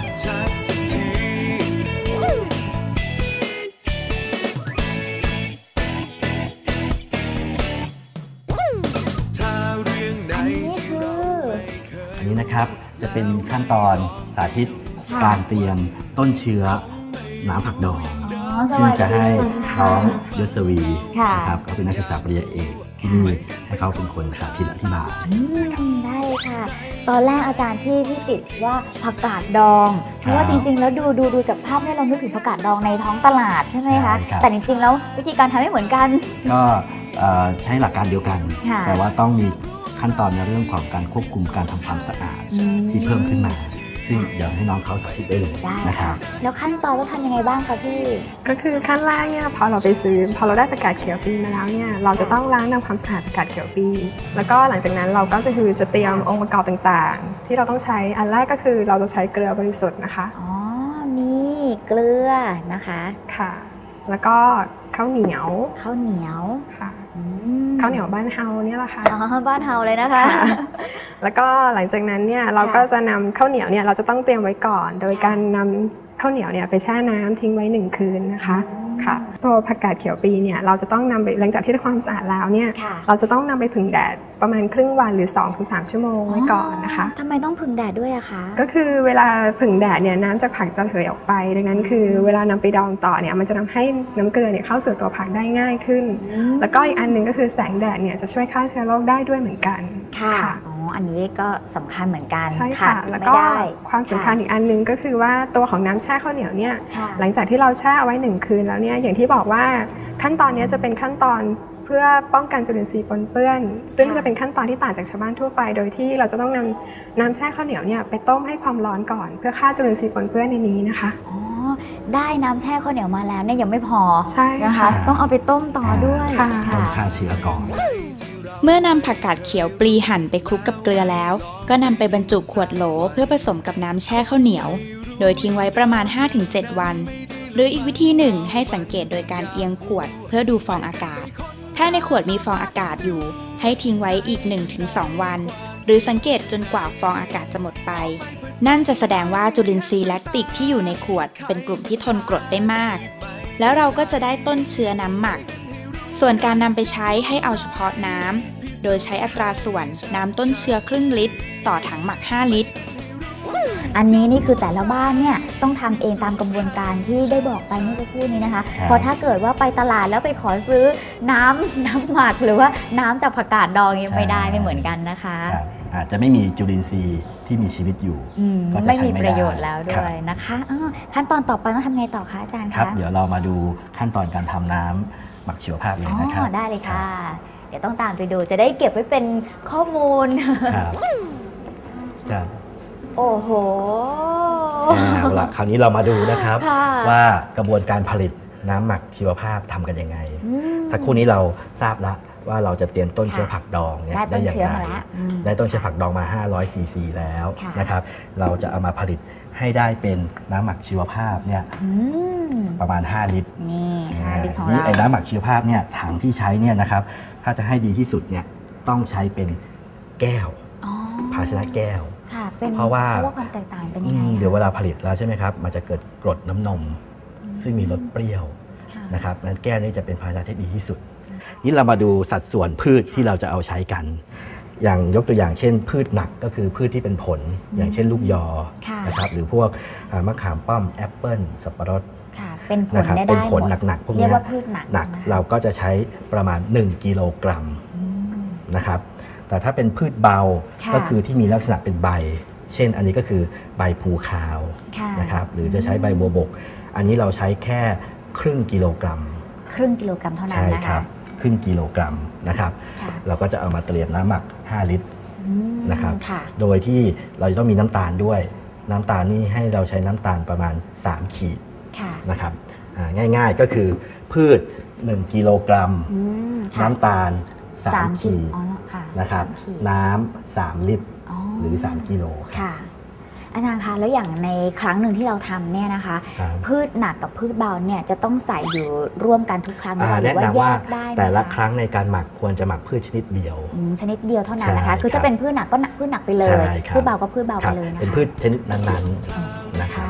อันนี้นะครับจะเป็นขั้นตอนสาธิตการเตรียมต้นเชื้อน้ำผักดองซึ่งจะให้น้องยศวีนะครับเขาเป็นนักศึกษาปริญญาเอกที่นี่ให้เขาเป็นคนสาธิตอธิบายได้ค่ะตอนแรกอาจารย์ที่ติดว่าผักกาดดองเพราะว่าจริงๆแล้วดูจากภาพเนี่ยเรานึกถึงผักกาดดองในท้องตลาดใช่ไหมคะแต่จริงๆแล้ววิธีการทำไม่เหมือนกันก็ใช้หลักการเดียวกันแต่ว่าต้องมีขั้นตอนในเรื่องของการควบคุมการทำความสะอาดที่เพิ่มขึ้นมาซึ่งเดี๋ยวให้น้องเขาสาธิตได้เลยนะครับแล้วขั้นตอนต้องทำยังไงบ้างคะพี่ก็คือขั้นแรกเนี่ยพอเราได้ผักกาดเขียวปีมาแล้วเนี่ยเราจะต้องล้างทำความสะอาดผักกาดเขียวปีแล้วก็หลังจากนั้นเราก็จะเตรียมองค์ประกอบต่างๆที่เราต้องใช้อันแรกก็คือเราจะใช้เกลือบริสุทธิ์นะคะอ๋อมีเกลือนะคะค่ะแล้วก็ข้าวเหนียวค่ะข้าวเหนียวบ้านเฮาเนี่ยแหละค่ะบ้านเฮาเลยนะคะแล้วก็หลังจากนั้นเนี่ยเราก็จะนำข้าวเหนียวเนี่ยเราจะต้องเตรียมไว้ก่อนโดยการนำข้าวเหนียวเนี่ยไปแช่น้ำทิ้งไว้1 คืนนะคะค่ะตัวผักกาดเขียวปีเนี่ยเราจะต้องนำไปหลังจากที่ทำความสะอาดแล้วเนี่ยเราจะต้องนำไปผึ่งแดดประมาณครึ่งวันหรือ 2-3 ชั่วโมงไว้ก่อนนะคะทำไมต้องผึ่งแดดด้วยอะคะก็คือเวลาผึ่งแดดเนี่ยน้ำจากผักจะระเหยออกไปดังนั้นคือเวลานำไปดองต่อเนี่ยมันจะทำให้น้ำเกลือเนี่ยเข้าสู่ตัวผักได้ง่ายขึ้นแล้วก็อีกอันนึงก็คือแสงแดดเนี่ยจะช่วยฆ่าเชื้อโรคได้ด้วยเหมือนกันค่ะอันนี้ก็สำคัญเหมือนกันใช่ค่ะแล้วก็ความสำคัญอีกอันนึงก็คือว่าตัวของน้ำแช่ข้าวเหนียวเนี่ยหลังจากที่เราแช่เอาไว้1 คืนแล้วเนี่ยอย่างที่บอกว่าขั้นตอนนี้จะเป็นขั้นตอนเพื่อป้องกันจุลินทรีย์ปนเปื้อนซึ่งจะเป็นขั้นตอนที่ต่างจากชาวบ้านทั่วไปโดยที่เราจะต้องนำน้ำแช่ข้าวเหนียวเนี่ยไปต้มให้ความร้อนก่อนเพื่อฆ่าจุลินทรีย์ปนเปื้อนในนี้นะคะได้น้ำแช่ข้าวเหนียวมาแล้วเนี่ยยังไม่พอใช่นะคะต้องเอาไปต้มต่อด้วยต้องฆ่าเชื้อก่อนเมื่อนำผักกาดเขียวปลีหั่นไปคลุกกับเกลือแล้วก็นำไปบรรจุขวดโหลเพื่อผสมกับน้ำแช่ข้าวเหนียวโดยทิ้งไว้ประมาณ 5-7 วันหรืออีกวิธีหนึ่งให้สังเกตโดยการเอียงขวดเพื่อดูฟองอากาศถ้าในขวดมีฟองอากาศอยู่ให้ทิ้งไว้อีก 1-2 วันหรือสังเกตจนกว่าฟองอากาศจะหมดไปนั่นจะแสดงว่าจุลินทรีย์แลคติกที่อยู่ในขวดเป็นกลุ่มที่ทนกรดได้มากแล้วเราก็จะได้ต้นเชื้อน้ำหมักส่วนการนำไปใช้ให้เอาเฉพาะน้ำโดยใช้อัตราส่วนน้ำต้นเชื้อครึ่งลิตรต่อถังหมัก5 ลิตรอันนี้นี่คือแต่ละบ้านเนี่ยต้องทำเองตามกระบวนการที่ได้บอกไปเมื่อสักครู่นี้นะคะเพราะถ้าเกิดว่าไปตลาดแล้วไปขอซื้อน้ำหมักหรือว่าน้ำจากผักกาดดองยังไม่ได้ไม่เหมือนกันนะคะอาจจะไม่มีจุลินทรีย์ที่มีชีวิตอยู่ก็จะไม่มีประโยชน์แล้วด้วยนะคะขั้นตอนต่อไปต้องทำไงต่อคะอาจารย์ครับเดี๋ยวเรามาดูขั้นตอนการทำน้ำหมักชีวภาพเลยนะครับได้เลยค่ะเดี๋ยวต้องตามไปดูจะได้เก็บไว้เป็นข้อมูลครับโอ้โหเอาละคราวนี้เรามาดูนะครับว่ากระบวนการผลิตน้ำหมักชีวภาพทำกันยังไงสักครู่นี้เราทราบแล้วว่าเราจะเตรียมต้นเชื้อผักดองเนี่ยได้อย่างไรได้ต้นเชื้อผักดองมา500 ซีซีแล้วนะครับเราจะเอามาผลิตให้ได้เป็นน้ำหมักชีวภาพเนี่ยประมาณ5 ลิตรนี่5 ลิตรของเราไอ้น้ำหมักชีวภาพเนี่ยถังที่ใช้เนี่ยนะครับถ้าจะให้ดีที่สุดเนี่ยต้องใช้เป็นแก้วภาชนะแก้วเพราะว่าความแตกต่างเป็นยังไงเดี๋ยวเวลาผลิตแล้วใช่ไหมครับมันจะเกิดกรดน้ำนมซึ่งมีรสเปรี้ยวนะครับนั้นแก้วนี้จะเป็นภาชนะที่ดีที่สุดนี่เรามาดูสัดส่วนพืชที่เราจะเอาใช้กันอย่างยกตัวอย่างเช่นพืชหนักก็คือพืชที่เป็นผลอย่างเช่นลูกยอนะครับหรือพวกมะขามป้อมแอปเปิ้ลสับปะรดเป็นผลหนักๆพวกนี้หนักเราก็จะใช้ประมาณ1 กิโลกรัมนะครับแต่ถ้าเป็นพืชเบาก็คือที่มีลักษณะเป็นใบเช่นอันนี้ก็คือใบพลูคาวนะครับหรือจะใช้ใบบัวบกอันนี้เราใช้แค่ครึ่งกิโลกรัมเท่านั้นนะคะใช่ครับครึ่งกิโลกรัมนะครับเราก็จะเอามาเตรียมน้ำหมัก5 ลิตรนะครับโดยที่เราจะต้องมีน้ำตาลด้วยน้ำตาลนี่ให้เราใช้น้ำตาลประมาณ3 ขีดนะครับง่ายๆก็คือพืช1 กิโลกรัมน้ำตาล3 ขีดนะครับน้ำ3 ลิตรหรือ3 กิโลค่ะอาจารย์คะแล้วอย่างในครั้งหนึ่งที่เราทำเนี่ยนะคะพืชหนักกับพืชเบาเนี่ยจะต้องใส่อยู่ร่วมกันทุกครั้งหรือว่าแยกได้แต่ละครั้งในการหมักควรจะหมักพืชชนิดเดียวเท่านั้นนะคะคือถ้าเป็นพืชหนักก็พืชหนักไปเลยพืชเบาก็พืชเบาไปเลยนะคะเป็นพืชชนิดนั้นๆนะคะ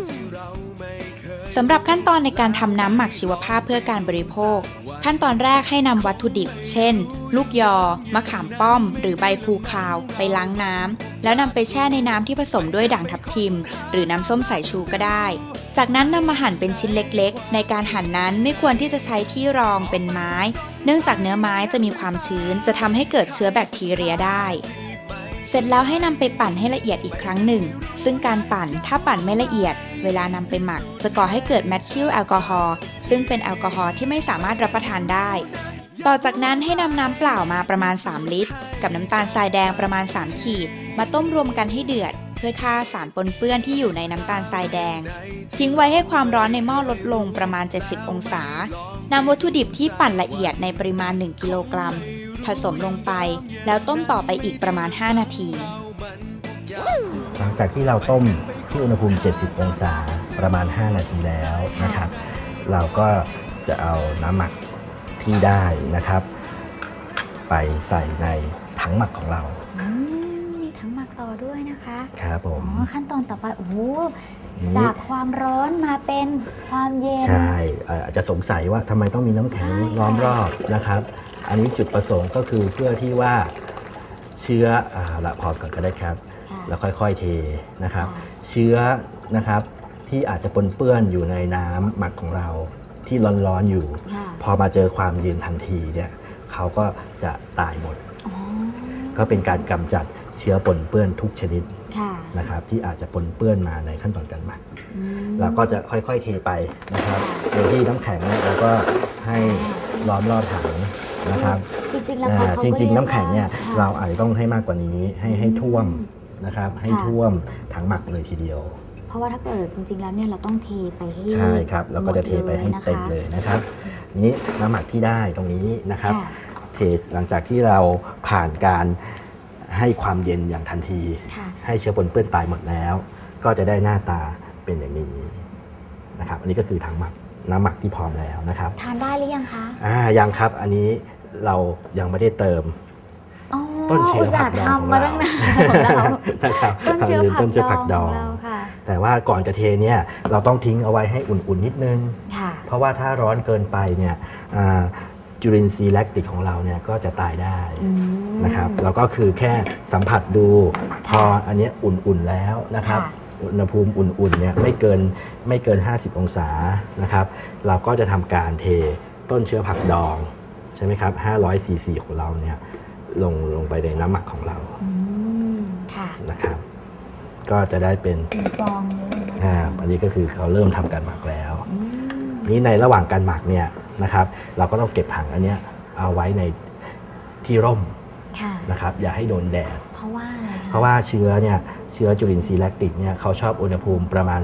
สำหรับขั้นตอนในการทำน้ำหมักชีวภาพเพื่อการบริโภคขั้นตอนแรกให้นำวัตถุดิบเช่นลูกยอมะขามป้อมหรือใบพลูคาวไปล้างน้ำแล้วนำไปแช่ในน้ำที่ผสมด้วยด่างทับทิมหรือน้ำส้มสายชูก็ได้จากนั้นนำมาหั่นเป็นชิ้นเล็กๆในการหั่นนั้นไม่ควรที่จะใช้ที่รองเป็นไม้เนื่องจากเนื้อไม้จะมีความชื้นจะทำให้เกิดเชื้อแบคทีเรียได้เสร็จแล้วให้นำไปปั่นให้ละเอียดอีกครั้งหนึ่งซึ่งการปั่นถ้าปั่นไม่ละเอียดเวลานำไปหมักจะก่อให้เกิดแมทธิลแอลกอฮอล์ซึ่งเป็นแอลกอฮอล์ที่ไม่สามารถรับประทานได้ต่อจากนั้นให้นำน้ำเปล่ามาประมาณ3 ลิตรกับน้ำตาลทรายแดงประมาณ3 ขีดมาต้มรวมกันให้เดือดเพื่อฆ่าสารปนเปื้อนที่อยู่ในน้ำตาลทรายแดงทิ้งไว้ให้ความร้อนในหม้อลดลงประมาณ70 องศานำวัตถุดิบที่ปั่นละเอียดในปริมาณ1 กิโลกรัมผสมลงไปแล้วต้มต่อไปอีกประมาณ5 นาทีหลังจากที่เราต้มที่อุณหภูมิ70 องศาประมาณ5 นาทีแล้วนะครับเราก็จะเอาน้ำหมักที่ได้นะครับไปใส่ในถังหมักของเรามีถังหมักต่อด้วยนะคะครับผมขั้นตอนต่อไปโอ้โหจากความร้อนมาเป็นความเย็นใช่อาจจะสงสัยว่าทำไมต้องมีน้ำแข็งล้อมรอบนะครับอันนี้จุดประสงค์ก็คือเพื่อที่ว่าเชื้อละพอก่อนก็ได้ครับแล้วค่อยๆเทนะครับเชื้อนะครับที่อาจจะปนเปื้อนอยู่ในน้ำหมักของเราที่ร้อนๆอยู่พอมาเจอความเย็นทันทีเนี่ยเขาก็จะตายหมดก็เป็นการกำจัดเชื้อปนเปื้อนทุกชนิดนะครับที่อาจจะปนเปื้อนมาในขั้นตอนการหมักเราก็จะค่อยๆเทไปนะครับโดยที่น้ำแข็งเราก็ให้ล้อมรอบถังนะครับจริงๆน้ำแข็งเนี่ยเราอาจจะต้องให้มากกว่านี้ให้ท่วมนะครับให้ท่วมถังหมักเลยทีเดียวเพราะว่าถ้าเกิดจริงๆแล้วเนี่ยเราต้องเทไปให้ใช่ครับเราก็จะเทไปให้เต็มเลยนะครับนี้น้ำหมักที่ได้ตรงนี้นะครับเทหลังจากที่เราผ่านการให้ความเย็นอย่างทันทีให้เชื้อปนเปื้อนตายหมดแล้วก็จะได้หน้าตาเป็นอย่างนี้นะครับอันนี้ก็คือถังหมักน้ำหมักที่พร้อมแล้วนะครับทานได้หรือยังคะยังครับอันนี้เรายังไม่ได้เติมต้นเชื้อผักดองมาตั้งนานนะครับต้นเชื้อผักดองแต่ว่าก่อนจะเทเนี่ยเราต้องทิ้งเอาไว้ให้อุ่นๆนิดนึงเพราะว่าถ้าร้อนเกินไปเนี่ยจุลินทรีย์แลคติกของเราเนี่ยก็จะตายได้นะครับแล้วก็คือแค่สัมผัสดูพออันนี้อุ่นๆแล้วนะครับอุณหภูมิอุ่นๆเนี่ยไม่เกิน50 องศานะครับเราก็จะทำการเทต้นเชื้อผักดองใช่ไหมครับ500 ซีซีของเราเนี่ยลงไปในน้ำหมักของเรานะครับก็จะได้เป็นฟองอันนี้ก็คือเขาเริ่มทำการหมักแล้วนี่ในระหว่างการหมักเนี่ยนะครับเราก็ต้องเก็บถังอันนี้เอาไว้ในที่ร่มนะครับอย่าให้โดนแดดเพราะว่าอะไรเพราะว่าเชื้อจุลินทรีย์แลคติกเนี่ยเขาชอบอุณหภูมิประมาณ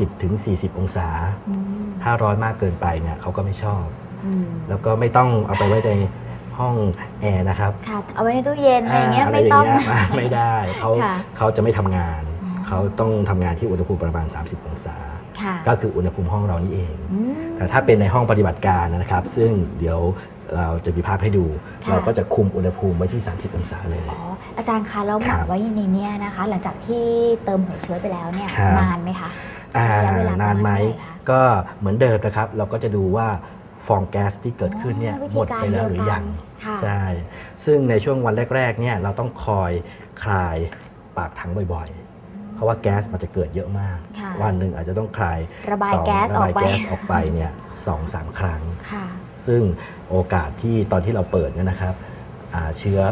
30-40 องศาถ้าร้อนมากเกินไปเนี่ยเขาก็ไม่ชอบแล้วก็ไม่ต้องเอาไปไว้ในห้องแอร์นะครับเอาไว้ในตู้เย็นอะไรอย่างเงี้ยไม่ต้องไม่ได้เขาจะไม่ทำงานเขาต้องทำงานที่อุณหภูมิประมาณ30 องศาก็คืออุณหภูมิห้องเรานี่เองแต่ถ้าเป็นในห้องปฏิบัติการนะครับซึ่งเดี๋ยวเราจะมีภาพให้ดูเราก็จะคุมอุณหภูมิไว้ที่30 องศาเลยอาจารย์คะแล้วหมักไว้ในนี้นะคะหลังจากที่เติมหัวเชื้อไปแล้วเนี่ยนานไหมคะนานไหมก็เหมือนเดิมนะครับเราก็จะดูว่าฟองแก๊สที่เกิดขึ้นเนี่ยหมดไปแล้วหรือยังใช่ซึ่งในช่วงวันแรกๆเนี่ยเราต้องคอยคลายปากถังบ่อยๆเพราะว่าแก๊สมันจะเกิดเยอะมากวันหนึ่งอาจจะต้องคลายระบายแก๊สออกไปเนี่ย 2-3 ครั้งซึ่งโอกาสที่ตอนที่เราเปิดเนี่ยนะครับเชื้อ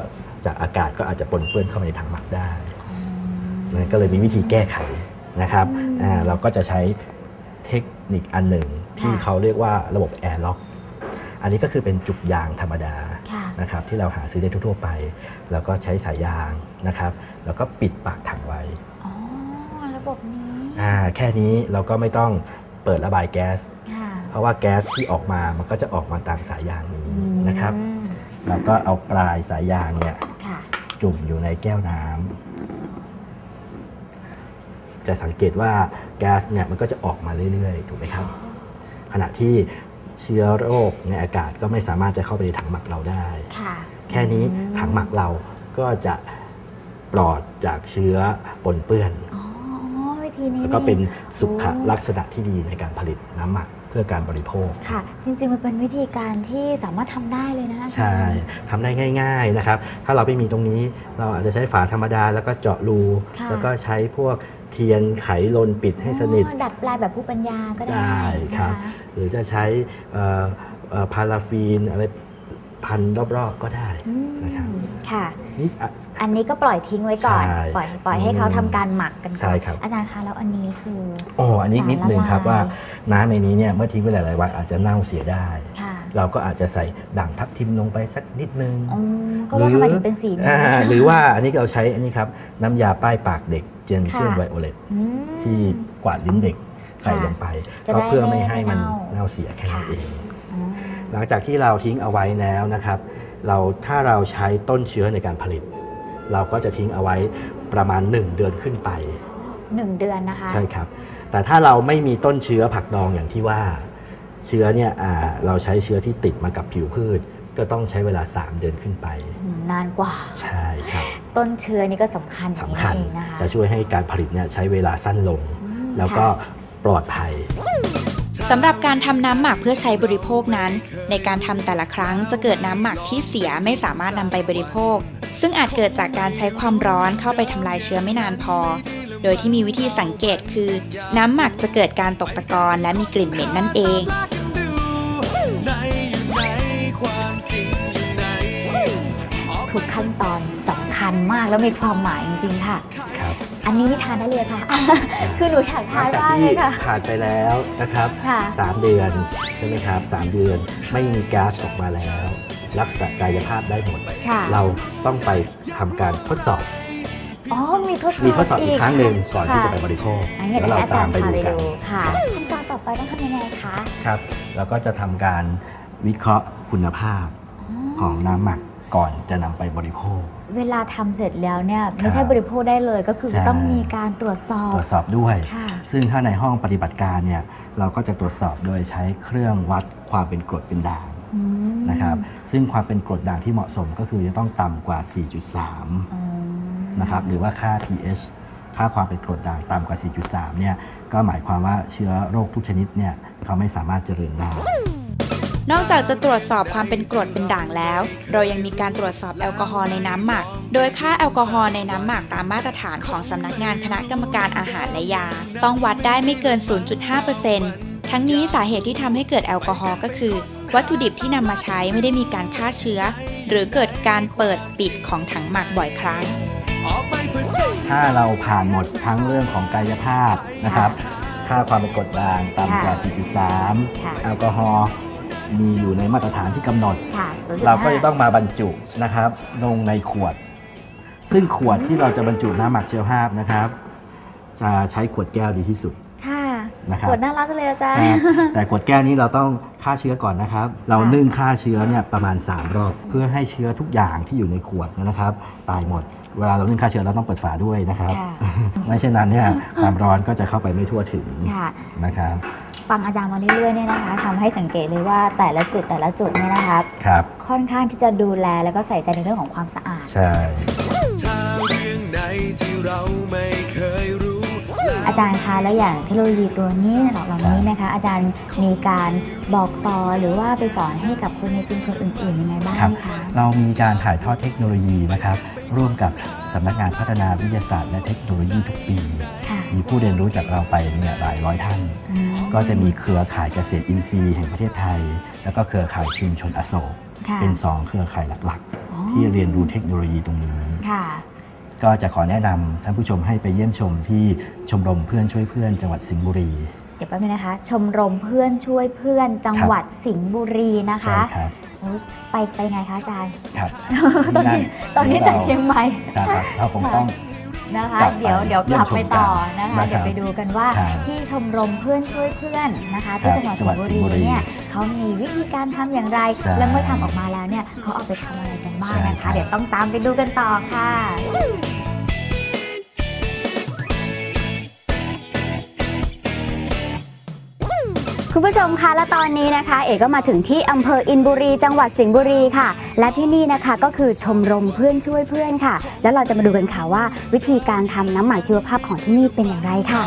จากอากาศก็อาจจะปนเปื้อนเข้ามาในถังหมักได้นะก็เลยมีวิธีแก้ไขนะครับเราก็จะใช้เทคนิคอันหนึ่งที่เขาเรียกว่าระบบแอร์ล็อกอันนี้ก็คือเป็นจุกยางธรรมดานะครับที่เราหาซื้อได้ทั่วไปแล้วก็ใช้สายยางนะครับแล้วก็ปิดปากถังไว้ระบบนี้แค่นี้เราก็ไม่ต้องเปิดระบายแก๊สเพราะว่าแก๊สที่ออกมามันก็จะออกมาตามสายยางนี้นะครับเราก็เอาปลายสายยางเนี่ยจุ่มอยู่ในแก้วน้ำจะสังเกตว่าแก๊สเนี่ยมันก็จะออกมาเรื่อยๆถูกไหมครับขณะที่เชื้อโรคในอากาศก็ไม่สามารถจะเข้าไปในถังหมักเราได้แค่นี้ถังหมักเราก็จะปลอดจากเชื้อปนเปื้อนแล้วก็เป็นสุขลักษณะที่ดีในการผลิตน้ำหมักเพื่อการบริโภคค่ะจริงๆมันเป็นวิธีการที่สามารถทำได้เลยนะใช่ทำได้ง่ายๆนะครับถ้าเราไม่มีตรงนี้เราอาจจะใช้ฝาธรรมดาแล้วก็เจาะรูแล้วก็ใช้พวกเทียนไขลนปิดให้สนิทดัดปลายแบบผู้ปัญญาก็ได้ครับหรือจะใช้พาราฟีนอะไรพันรอบๆก็ได้นะครับค่ะอันนี้ก็ปล่อยทิ้งไว้ก่อนปล่อยให้เขาทำการหมักกันก่อนอาจารย์คะแล้วอันนี้คืออันนี้นิดนึงครับว่าน้ำในนี้เนี่ยเมื่อทิ้งไว้หลายๆวันอาจจะเน่าเสียได้เราก็อาจจะใส่ด่างทับทิมลงไปสักนิดนึงก็ว่าทำไมถึงเป็นสีนี้หรือว่าอันนี้เราใช้อันนี้ครับน้ำยาป้ายปากเด็กเจนเชียนไวโอเลตที่กวาดลิ้นเด็กใส่ลงไปก็เพื่อไม่ให้มันเน่าเสียแค่นั้นเองหลังจากที่เราทิ้งเอาไว้แล้วนะครับถ้าเราใช้ต้นเชื้อในการผลิตเราก็จะทิ้งเอาไว้ประมาณ1 เดือนขึ้นไป 1 เดือนนะคะใช่ครับแต่ถ้าเราไม่มีต้นเชื้อผักดองอย่างที่ว่าเชื้อเนี่ยเราใช้เชื้อที่ติดมากับผิวพืชก็ต้องใช้เวลา3 เดือนขึ้นไปนานกว่าใช่ครับต้นเชื้อนี่ก็สำคัญนะคะจะช่วยให้การผลิตเนี่ยใช้เวลาสั้นลงแล้วก็ปลอดภัยสำหรับการทำน้ำหมักเพื่อใช้บริโภคนั้นในการทำแต่ละครั้งจะเกิดน้ำหมักที่เสียไม่สามารถนำไปบริโภคซึ่งอาจเกิดจากการใช้ความร้อนเข้าไปทำลายเชื้อไม่นานพอโดยที่มีวิธีสังเกตคือน้ำหมักจะเกิดการตกตะกอนและมีกลิ่นเหม็นนั่นเองทุกขั้นตอนสำคัญมากแล้วมีความหมายจริงๆค่ะอันนี้นี่ทานได้เลยค่ะคือหนูอยากทานมากเลยค่ะผ่านไปแล้วนะครับ3 เดือนใช่ไหมครับ3 เดือนไม่มีก๊าซออกมาแล้วรักษากายภาพได้หมดเราต้องไปทำการทดสอบมีทดสอบอีกครั้งหนึ่งก่อนที่จะไปบริโภคแล้วเราตามไปดูกันขั้นตอนต่อไปต้องทำยังไงคะครับเราก็จะทำการวิเคราะห์คุณภาพของน้ำหมักก่อนจะนำไปบริโภคเวลาทำเสร็จแล้วเนี่ยไม่ใช่บริโภคได้เลยก็คือต้องมีการตรวจสอบด้วยซึ่งถ้าในห้องปฏิบัติการเนี่ยเราก็จะตรวจสอบโดยใช้เครื่องวัดความเป็นกรดเป็นด่างนะครับซึ่งความเป็นกรดด่างที่เหมาะสมก็คือจะต้องต่ำกว่า 4.3 นะครับหรือว่าค่า pH ค่าความเป็นกรดด่างต่ำกว่า 4.3 เนี่ยก็หมายความว่าเชื้อโรคทุกชนิดเนี่ยเขาไม่สามารถเจริญได้นอกจากจะตรวจสอบความเป็นกรดเป็นด่างแล้วเรายังมีการตรวจสอบแอลกอฮอล์ในน้ำหมักโดยค่าแอลกอฮอล์ในน้ำหมักตามมาตรฐานของสำนักงานคณะกรรมการอาหารและยาต้องวัดได้ไม่เกิน 0.5% ทั้งนี้สาเหตุที่ทำให้เกิดแอลกอฮอล์ก็คือวัตถุดิบที่นำมาใช้ไม่ได้มีการฆ่าเชื้อหรือเกิดการเปิดปิดของถังหมักบ่อยครั้งถ้าเราผ่านหมดทั้งเรื่องของกายภาพนะครับค่าความเป็นกรดด่างต่ำกว่า 4.3 แอลกอฮอล์มีอยู่ในมาตรฐานที่กำหนดเราก็จะต้องมาบรรจุนะครับลงในขวดซึ่งขวดที่เราจะบรรจุน้ำหมักชีวภาพนะครับจะใช้ขวดแก้วดีที่สุดนะครับขวดน่ารักจังเลยอาจารย์แต่ขวดแก้วนี้เราต้องฆ่าเชื้อก่อนนะครับเรานึ่งฆ่าเชื้อเนี่ยประมาณ3 รอบเพื่อให้เชื้อทุกอย่างที่อยู่ในขวดนะครับตายหมดเวลาเรานึ่งฆ่าเชื้อเราต้องเปิดฝาด้วยนะครับไม่เช่นนั้นเนี่ยความร้อนก็จะเข้าไปไม่ทั่วถึงนะครับฟังอาจารย์มาเรื่อยๆเนี่ยนะคะทำให้สังเกตเลยว่าแต่ละจุดเนี่ยนะคะค่อนข้างที่จะดูแลแล้วก็ใส่ใจในเรื่องของความสะอาดใช่อาจารย์คะแล้วอย่างเทคโนโลยีตัวนี้เหล่านี้นะคะอาจารย์มีการบอกต่อหรือว่าไปสอนให้กับคนในชุมชนอื่นๆยังไงบ้างคะเรามีการถ่ายทอดเทคโนโลยีนะครับร่วมกับสำนักงานพัฒนาวิทยาศาสตร์และเทคโนโลยีทุกปีมีผู้เรียนรู้จากเราไปเนี่ยหลายร้อยท่านก็จะมีเครือข่ายเกษตรอินทรีย์แห่งประเทศไทยแล้วก็เครือข่ายชุมชนอโศกเป็น2 เครือข่ายหลักที่เรียนรู้เทคโนโลยีตรงนี้ก็จะขอแนะนำท่านผู้ชมให้ไปเยี่ยมชมที่ชมรมเพื่อนช่วยเพื่อนจังหวัดสิงห์บุรีเดี๋ยวแป๊บนึงนะคะชมรมเพื่อนช่วยเพื่อนจังหวัดสิงห์บุรีนะคะไปไงคะอาจารย์ครับตอนนี้จากเชียงใหม่เราคงต้องนะคะเดี๋ยวกลับไปต่อนะคะเดี๋ยวไปดูกันว่าที่ชมรมเพื่อนช่วยเพื่อนนะคะที่จังหวัดสิงห์บุรีเนี่ยเขามีวิธีการทำอย่างไรและเมื่อทำออกมาแล้วเนี่ยเขาเอาไปทำอะไรกันบ้างนะคะเดี๋ยวต้องตามไปดูกันต่อค่ะคุณผู้ชมคะและตอนนี้นะคะเอกก็มาถึงที่อำเภออินบุรีจังหวัดสิงห์บุรีค่ะและที่นี่นะคะก็คือชมรมเพื่อนช่วยเพื่อนค่ะแล้วเราจะมาดูกันค่ะว่าวิธีการทำน้ำหมักชีวภาพของที่นี่เป็นอย่างไรค่ะ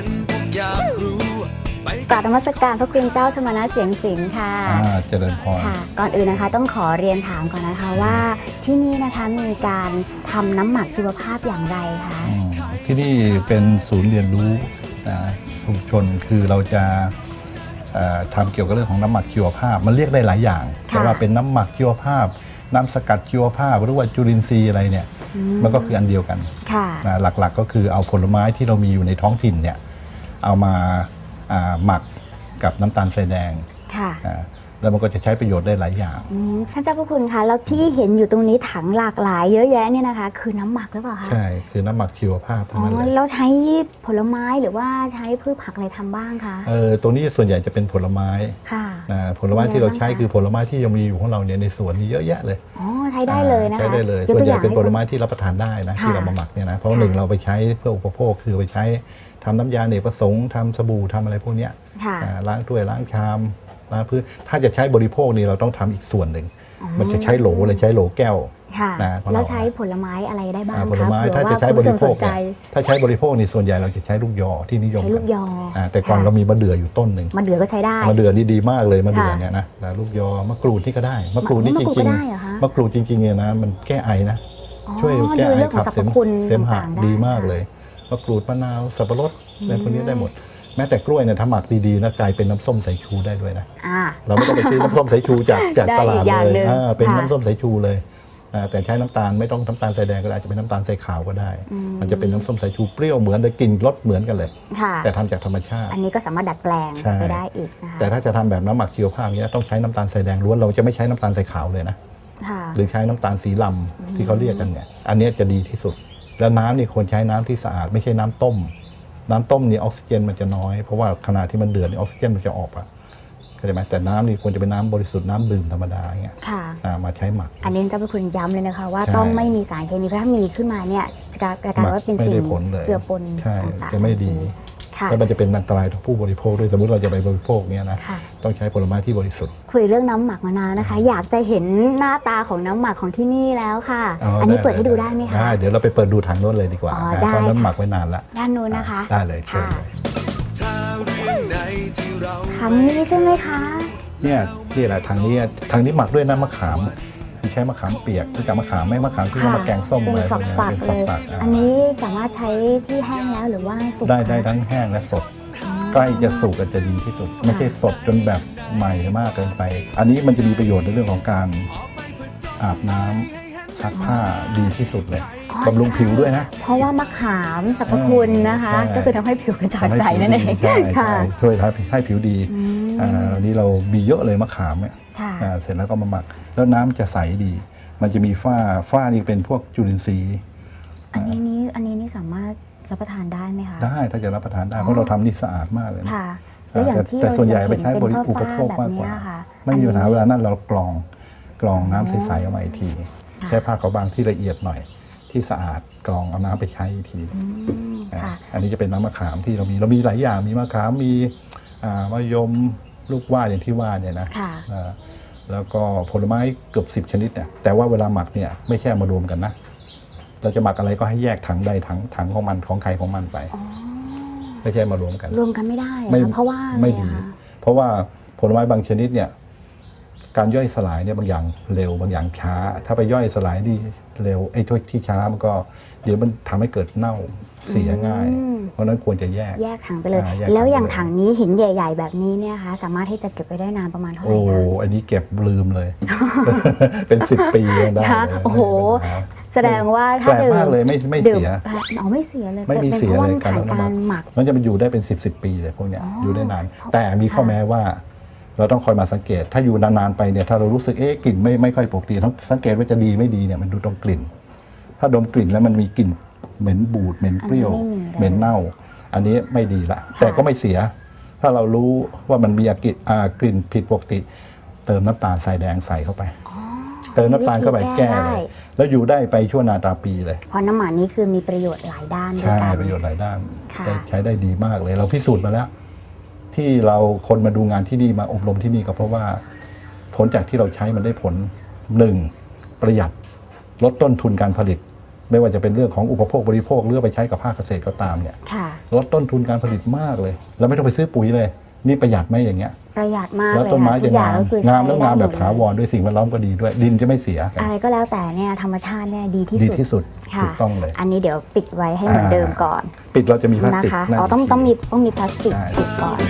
กราบนมัสการพระคุณเจ้าสมณะเสียงสิงห์ค่ะเจริญพรค่ะก่อนอื่นนะคะต้องขอเรียนถามก่อนนะคะว่าที่นี่นะคะมีการทำน้ำหมักชีวภาพอย่างไรคะที่นี่เป็นศูนย์เรียนรู้ชุมชนคือเราจะทำเกี่ยวกับเรื่องของน้ำหมักชีวภาพมันเรียกได้หลายอย่างแต่ว่าเป็นน้ำหมักชีวภาพน้ำสกัดชีวภาพหรือว่าจุลินทรีย์อะไรเนี่ยมันก็คืออันเดียวกันหลักๆก็คือเอาผลไม้ที่เรามีอยู่ในท้องถิ่นเนี่ยเอามาหมักกับน้ำตาลทรายแดงแล้วมันก็จะใช้ประโยชน์ได้หลายอย่างท่านเจ้าพระคุณคะแล้วที่เห็นอยู่ตรงนี้ถังหลากหลายเยอะแยะเนี่ยนะคะคือน้ำหมักหรือเปล่าคะใช่คือน้ำหมักชีวภาพทั้งนั้นเลยแล้วใช้ผลไม้หรือว่าใช้พืชผักอะไรทำบ้างคะตรงนี้ส่วนใหญ่จะเป็นผลไม้ผลไม้ที่เราใช้คือผลไม้ที่ยังมีอยู่ของเราเนี่ยในสวนมีเยอะแยะเลยใช้ได้เลยนะคะใช้ได้เลยส่วนใหญ่เป็นผลไม้ที่รับประทานได้นะที่เรามาหมักเนี่ยนะเพราะหนึ่งเราไปใช้เพื่ออุปโภคคือไปใช้ทำน้ำยาเนกประสงค์ทำสบู่ทำอะไรพวกนี้ล้างถ้วยล้างชามพื้นถ้าจะใช้บริโภคนี่เราต้องทำอีกส่วนหนึ่งมันจะใช้โหลเลยใช้โหลแก้วแล้วใช้ผลไม้อะไรได้บ้างผลไม้ถ้าจะใช้บริโภคถ้าใช้บริโภคนี่ส่วนใหญ่เราจะใช้ลูกยอที่นิยมใช้ลูกยอแต่ก่อนเรามีมะเดื่ออยู่ต้นหนึ่งมะเดื่อก็ใช้ได้มะเดื่อนี่ดีมากเลยมะเดื่อเนี่ยนะลูกยอมะกรูดที่ก็ได้มะกรูดนี่จริงๆมะกรูดจริงๆเนี่ยนะมันแก้ไอนะช่วยแก้ไอขับเสมหะดีมากเลยมะกรูดมะนาวสับปะรดอะไรพวกนี้ได้หมดแม้แต่กล้วยเนี่ยถ้าหมักดีๆนะกลายเป็นน้ำส้มสายชูได้ด้วยนะเราไม่ต้องไปซื้อน้ำส้มสายชูจากตลาดเลยเป็นน้ำส้มสายชูเลยแต่ใช้น้ำตาลไม่ต้องน้ำตาลทรายแดงก็ได้จะเป็นน้ำตาลทรายขาวก็ได้มันจะเป็นน้ำส้มสายชูเปรี้ยวเหมือนเลยกลิ่นรสเหมือนกันเลยแต่ทำจากธรรมชาติอันนี้ก็สามารถดัดแปลงไปได้อีกนะคะแต่ถ้าจะทำแบบน้ำหมักชีวภาพนี้ต้องใช้น้ำตาลทรายแดงล้วนเราจะไม่ใช้น้ำตาลทรายขาวเลยนะหรือใช้น้ำตาลสีลำที่เขาเรียกกันเนี่ยอันนี้จะดีที่สุดแล้วน้ำนี่ควรใช้น้ำที่สะอาดไม่ใช่น้ำต้มนี่ออกซิเจนมันจะน้อยเพราะว่าขณะที่มันเดือดออกซิเจนมันจะออกอะเข้าใจไหมแต่น้ำนี่ควรจะเป็นน้ำบริสุทธิ์น้ำดื่มธรรมดาอย่างเงี้ยมาใช้หมักอันนี้จะเป็นคุณย้ำเลยนะคะว่าต้องไม่มีสารเคมีเพราะถ้ามีขึ้นมาเนี่ยจะกลายว่าเป็นสิ่งเจือปนต่างๆจะไม่ดีแล้วมันจะเป็นอันตรายต่อผู้บริโภคด้วยสมมติเราจะไปบริโภคเนี้ยนะต้องใช้ผลไม้ที่บริสุทธิ์คุยเรื่องน้ำหมักมานานนะคะอยากจะเห็นหน้าตาของน้ำหมักของที่นี่แล้วค่ะอันนี้เปิดให้ดูได้ไหมคะเดี๋ยวเราไปเปิดดูถังโน้นเลยดีกว่าเพราะน้ำหมักไว้นานแล้วด้านโน้นนะคะได้เลยค่ะถังนี้ใช่ไหมคะนี่แหละถังนี้หมักด้วยน้ำมะขามใช้มะขามเปียกที่กับมะขามไม่มะขามที่มาแกงส้มอะไรเป็นฝักๆอันนี้สามารถใช้ที่แห้งแล้วหรือว่าสุกได้ทั้งแห้งและสดใกล้จะสุกจะดีที่สุดไม่ใช่สดจนแบบใหม่มากเกินไปอันนี้มันจะมีประโยชน์ในเรื่องของการอาบน้ำซักผ้าดีที่สุดเลยบำรุงผิวด้วยนะเพราะว่ามะขามสรรพคุณนะคะก็คือทำให้ผิวกระจ่างใสนั่นเองช่วยให้ผิวดีนี่เรามีเยอะเลยมะขามเนี่ยเสร็จแล้วก็มาหมักแล้วน้ำจะใสดีมันจะมีฝ้านี่เป็นพวกจุลินทรีย์อันนี้สามารถรับประทานได้ไหมคะได้ถ้าจะรับประทานได้เพราะเราทำนี่สะอาดมากเลยแล้วอย่างที่แต่ส่วนใหญ่ไปใช้บริอุปโภคมากกว่าไม่มีปัญหาเวลานั้นเรากรองน้ำใสๆออกมาอีกทีใช้ผ้าขาวบางที่ละเอียดหน่อยที่สะอาดกรองเอาน้ำไปใช้อีกทีอันนี้จะเป็นน้ำมะขามที่เรามีหลายอย่างมีมะขามมีมะยมลูกว่าอย่างที่ว่าเนี่ยนะแล้วก็ผลไม้เกือบ10 ชนิดเนี่ยแต่ว่าเวลาหมักเนี่ยไม่ใช่มารวมกันนะเราจะหมักอะไรก็ให้แยกถังใดถังของมันของใครของมันไปไม่ใช่มารวมกันไม่ได้เพราะว่าไม่ดีเพราะว่าผลไม้บางชนิดเนี่ยการย่อยสลายเนี่ยบางอย่างเร็วบางอย่างช้าถ้าไปย่อยสลายดีเร็วไอ้ที่ช้ามันก็เดี๋ยวมันทำให้เกิดเน่าเสียง่ายเพราะนั้นควรจะแยกถังไปเลยแล้วอย่างถังนี้หินใหญ่ๆแบบนี้เนี่ยคะสามารถที่จะเก็บไปได้นานประมาณเท่าไหร่คะอันนี้เก็บลืมเลย เป็น10 ปียังได้โอ้โหแสดงว่าถ้าดื่มมากเลยไม่เสียไม่เสียเลยไม่มีเสียเลยการหมักมันจะมันอยู่ได้เป็น10 ปีเลยพวกเนี้ยอยู่ได้นานแต่มีข้อแม้ว่าเราต้องคอยมาสังเกตถ้าอยู่นานๆไปเนี่ยถ้าเรารู้สึกกลิ่นไม่ค่อยปกติต้องสังเกตว่าจะดีไม่ดีเนี่ยมันดูตรงกลิ่นถ้าดมกลิ่นแล้วมันมีกลิ่นเหม็นบูดเหม็นเปรี้ยวเหม็นเน่าอันนี้ไม่ดีละแต่ก็ไม่เสียถ้าเรารู้ว่ามันมีกลิ่นผิดปกติเติมน้ำตาลทรายแดงใส่เข้าไปเติมน้ำตาลเข้าไปแก้เลยแล้วอยู่ได้ไปชั่วนาตาปีเลยเพราะน้ำหมันนี้คือมีประโยชน์หลายด้านด้วยกันใช่ประโยชน์หลายด้านใช้ได้ดีมากเลยเราพิสูจน์มาแล้วที่เราคนมาดูงานที่นี่มาอบรมที่นี่ก็เพราะว่าผลจากที่เราใช้มันได้ผล 1. ประหยัดลดต้นทุนการผลิตไม่ว่าจะเป็นเรื่องของอุปโภคบริโภคหรือไปใช้กับภาคเกษตรก็ตามเนี่ยลดต้นทุนการผลิตมากเลยแล้วไม่ต้องไปซื้อปุ๋ยเลยนี่ประหยัดไหมอย่างเงี้ยประหยัดมากเลยแล้วต้นไม้จะงามแล้วงามแบบถาวรด้วยสิ่งแวดล้อมก็ดีด้วยดินจะไม่เสียอะไรก็แล้วแต่เนี่ยธรรมชาติเนี่ยดีที่สุดถูกต้องเลยอันนี้เดี๋ยวปิดไว้ให้เหมือนเดิมก่อนปิดเราจะมีพลาสติกนะคะต้องมีพลาสติกปิดก่อน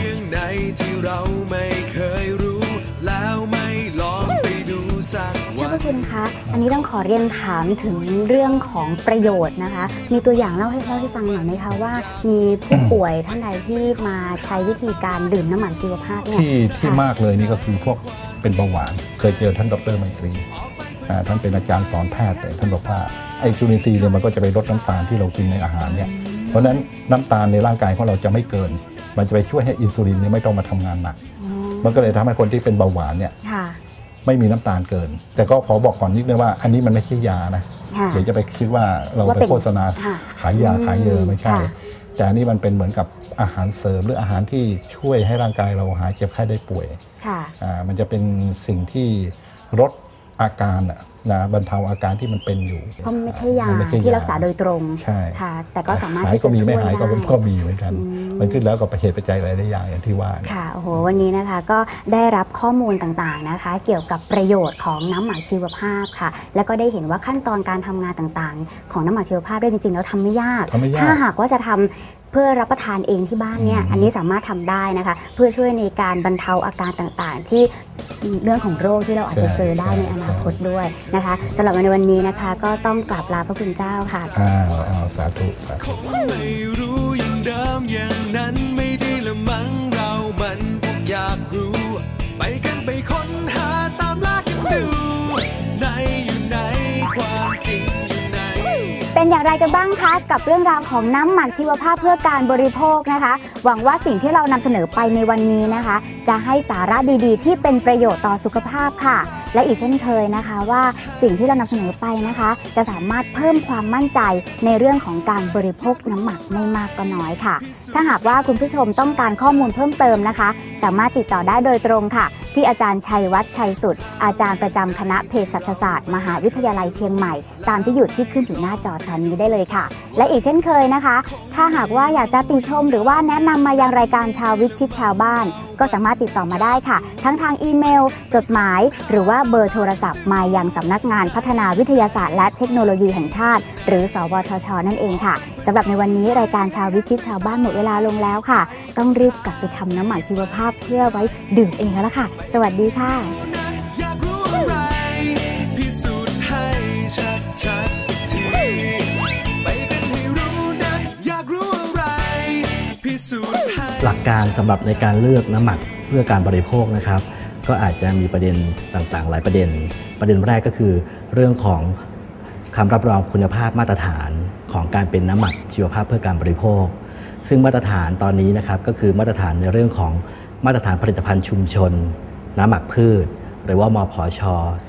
ท่านผู้ชมคะอันนี้ต้องขอเรียนถามถึงเรื่องของประโยชน์นะคะมีตัวอย่างเล่าให้ฟังหน่อยไหมคะว่ามีผู้ป่วยท่านใดที่มาใช้วิธีการดื่มน้ำหมันชีวภาพเนี่ยที่มากเลยนี่ก็คือพวกเป็นเบาหวานเคยเจอท่านดร.ไมตรีท่านเป็นอาจารย์สอนแพทย์แต่ท่านบอกว่าไอ้จุลินทรีย์เนี่ยมันก็จะไปลดน้ำตาลที่เรากินในอาหารเนี่ยเพราะฉะนั้นน้ำตาลในร่างกายของเราจะไม่เกินมันจะไปช่วยให้อินซูลินเนี่ยไม่ต้องมาทำงานหนักมันก็เลยทำให้คนที่เป็นเบาหวานเนี่ยไม่มีน้ำตาลเกินแต่ก็ขอบอกก่อนนิดนึงว่าอันนี้มันไม่ใช่ยานะเดี๋ยวจะไปคิดว่าเราไปโฆษณาขายยาขายเยอะไม่ใช่แต่อันนี้มันเป็นเหมือนกับอาหารเสริมหรืออาหารที่ช่วยให้ร่างกายเราหายเจ็บไข้ได้ป่วยมันจะเป็นสิ่งที่ลดอาการบรรเทาอาการที่มันเป็นอยู่เพราะไม่ใช่ยาที่รักษาโดยตรงใช่ค่ะแต่ก็สามารถที่จะช่วยได้ไม่หายก็มีเหมือนกันมันขึ้นแล้วกับเหตุปัจจัยหลายอย่างอย่างที่ว่าค่ะโอ้โหวันนี้นะคะก็ได้รับข้อมูลต่างๆนะคะเกี่ยวกับประโยชน์ของน้ำหมักชีวภาพค่ะแล้วก็ได้เห็นว่าขั้นตอนการทำงานต่างๆของน้ำหมักชีวภาพได้จริงๆแล้วทำไม่ยากถ้าหากว่าจะทำเพื่อรับประทานเองที่บ้านเนี่ยอันนี้สามารถทำได้นะคะเพื่อช่วยในการบรรเทาอาการต่างๆที่เรื่องของโรคที่เราอาจจะเจอได้ในอนาคตด้วยนะคะสำหรับในวันนี้นะคะก็ต้องกราบลาพระคุณเจ้าค่ะสาธุไม่รู้อย่างเดิมอย่างนั้นไม่ดีละมั้งเรามันพวกอยากรู้ไปกันไปค้นหาตามล่ากันดูในอยู่ในความจริงเป็นอย่างไรกันบ้างคะกับเรื่องราวของน้ำหมักชีวภาพเพื่อการบริโภคนะคะหวังว่าสิ่งที่เรานำเสนอไปในวันนี้นะคะจะให้สาระดีๆที่เป็นประโยชน์ต่อสุขภาพค่ะและอีกเช่นเคยนะคะว่าสิ่งที่เรานำเสนอไปนะคะจะสามารถเพิ่มความมั่นใจในเรื่องของการบริโภคน้ำหมักไม่มากก็น้อยค่ะถ้าหากว่าคุณผู้ชมต้องการข้อมูลเพิ่มเติมนะคะสามารถติดต่อได้โดยตรงค่ะที่อาจารย์ชัยวัฒน์ชัยสุดอาจารย์ประจำคณะเภสัชศาสตร์มหาวิทยาลัยเชียงใหม่ตามที่อยู่ที่ขึ้นอยู่หน้าจอตอนนี้ได้เลยค่ะและอีกเช่นเคยนะคะถ้าหากว่าอยากจะติชมหรือว่าแนะนำมายังรายการชาววิทย์ชิดชาวบ้านก็สามารถติดต่อมาได้ค่ะทั้งทางอีเมลจดหมายหรือว่าเบอร์โทรศัพท์มายังสำนักงานพัฒนาวิทยาศาสตร์และเทคโนโลยีแห่งชาติหรือสวทช.นั่นเองค่ะสำหรับในวันนี้รายการชาววิทย์ชิดชาวบ้านหมดเวลาลงแล้วค่ะต้องรีบกลับไปทำน้ำหมักชีวภาพเพื่อไว้ดื่มเองแล้วล่ะค่ะสวัสดีค่ะอยากรู้อะไรพิสูจน์ให้ชัดๆสักทีไปกันให้รู้นะอยากรู้อะไรพิสูจน์ให้หลักการสำหรับในการเลือกน้ำหมักเพื่อการบริโภคนะครับก็อาจจะมีประเด็นต่างๆหลายประเด็นแรกก็คือเรื่องของคำรับรองคุณภาพมาตรฐานของการเป็นน้ำหมักชีวภาพเพื่อการบริโภคซึ่งมาตรฐานตอนนี้นะครับก็คือมาตรฐานในเรื่องของมาตรฐานผลิตภัณฑ์ชุมชนน้ำหมักพืชหรือว่ามพช.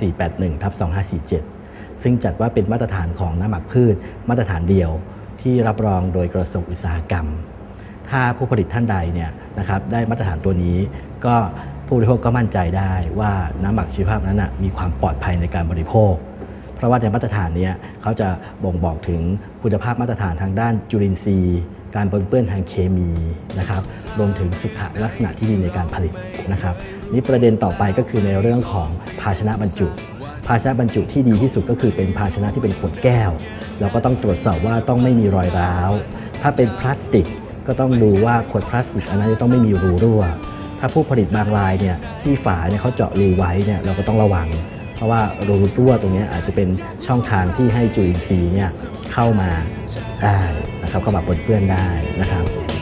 481/2547ซึ่งจัดว่าเป็นมาตรฐานของน้ำหมักพืชมาตรฐานเดียวที่รับรองโดยกระทรวงอุตสาหกรรมถ้าผู้ผลิตท่านใดเนี่ยนะครับได้มาตรฐานตัวนี้ก็ผู้บริโภคก็มั่นใจได้ว่าน้ำหมักชีวภาพนั้นมีความปลอดภัยในการบริโภคเพราะว่าในมาตรฐานนี้เขาจะบ่งบอกถึงคุณภาพมาตรฐานทางด้านจุลินทรีย์การปนเปื้อนทางเคมีนะครับรวมถึงสุขลักษณะที่ดีในการผลิตนะครับนี่ประเด็นต่อไปก็คือในเรื่องของภาชนะบรรจุที่ดีที่สุดก็คือเป็นภาชนะที่เป็นขวดแก้วเราก็ต้องตรวจสอบว่าต้องไม่มีรอยร้าวถ้าเป็นพลาสติกก็ต้องดูว่าขวดพลาสติกอันนั้นจะต้องไม่มีรูรั่วถ้าผู้ผลิตบางรายเนี่ยที่ฝาเนี่ยเขาเจาะรูไว้เนี่ยเราก็ต้องระวังเพราะว่ารูรั่วตรงนี้อาจจะเป็นช่องทางที่ให้จุลินทรีย์เนี่ยเข้ามาได้นะครับเข้ามาปนเปื้อนได้นะครับ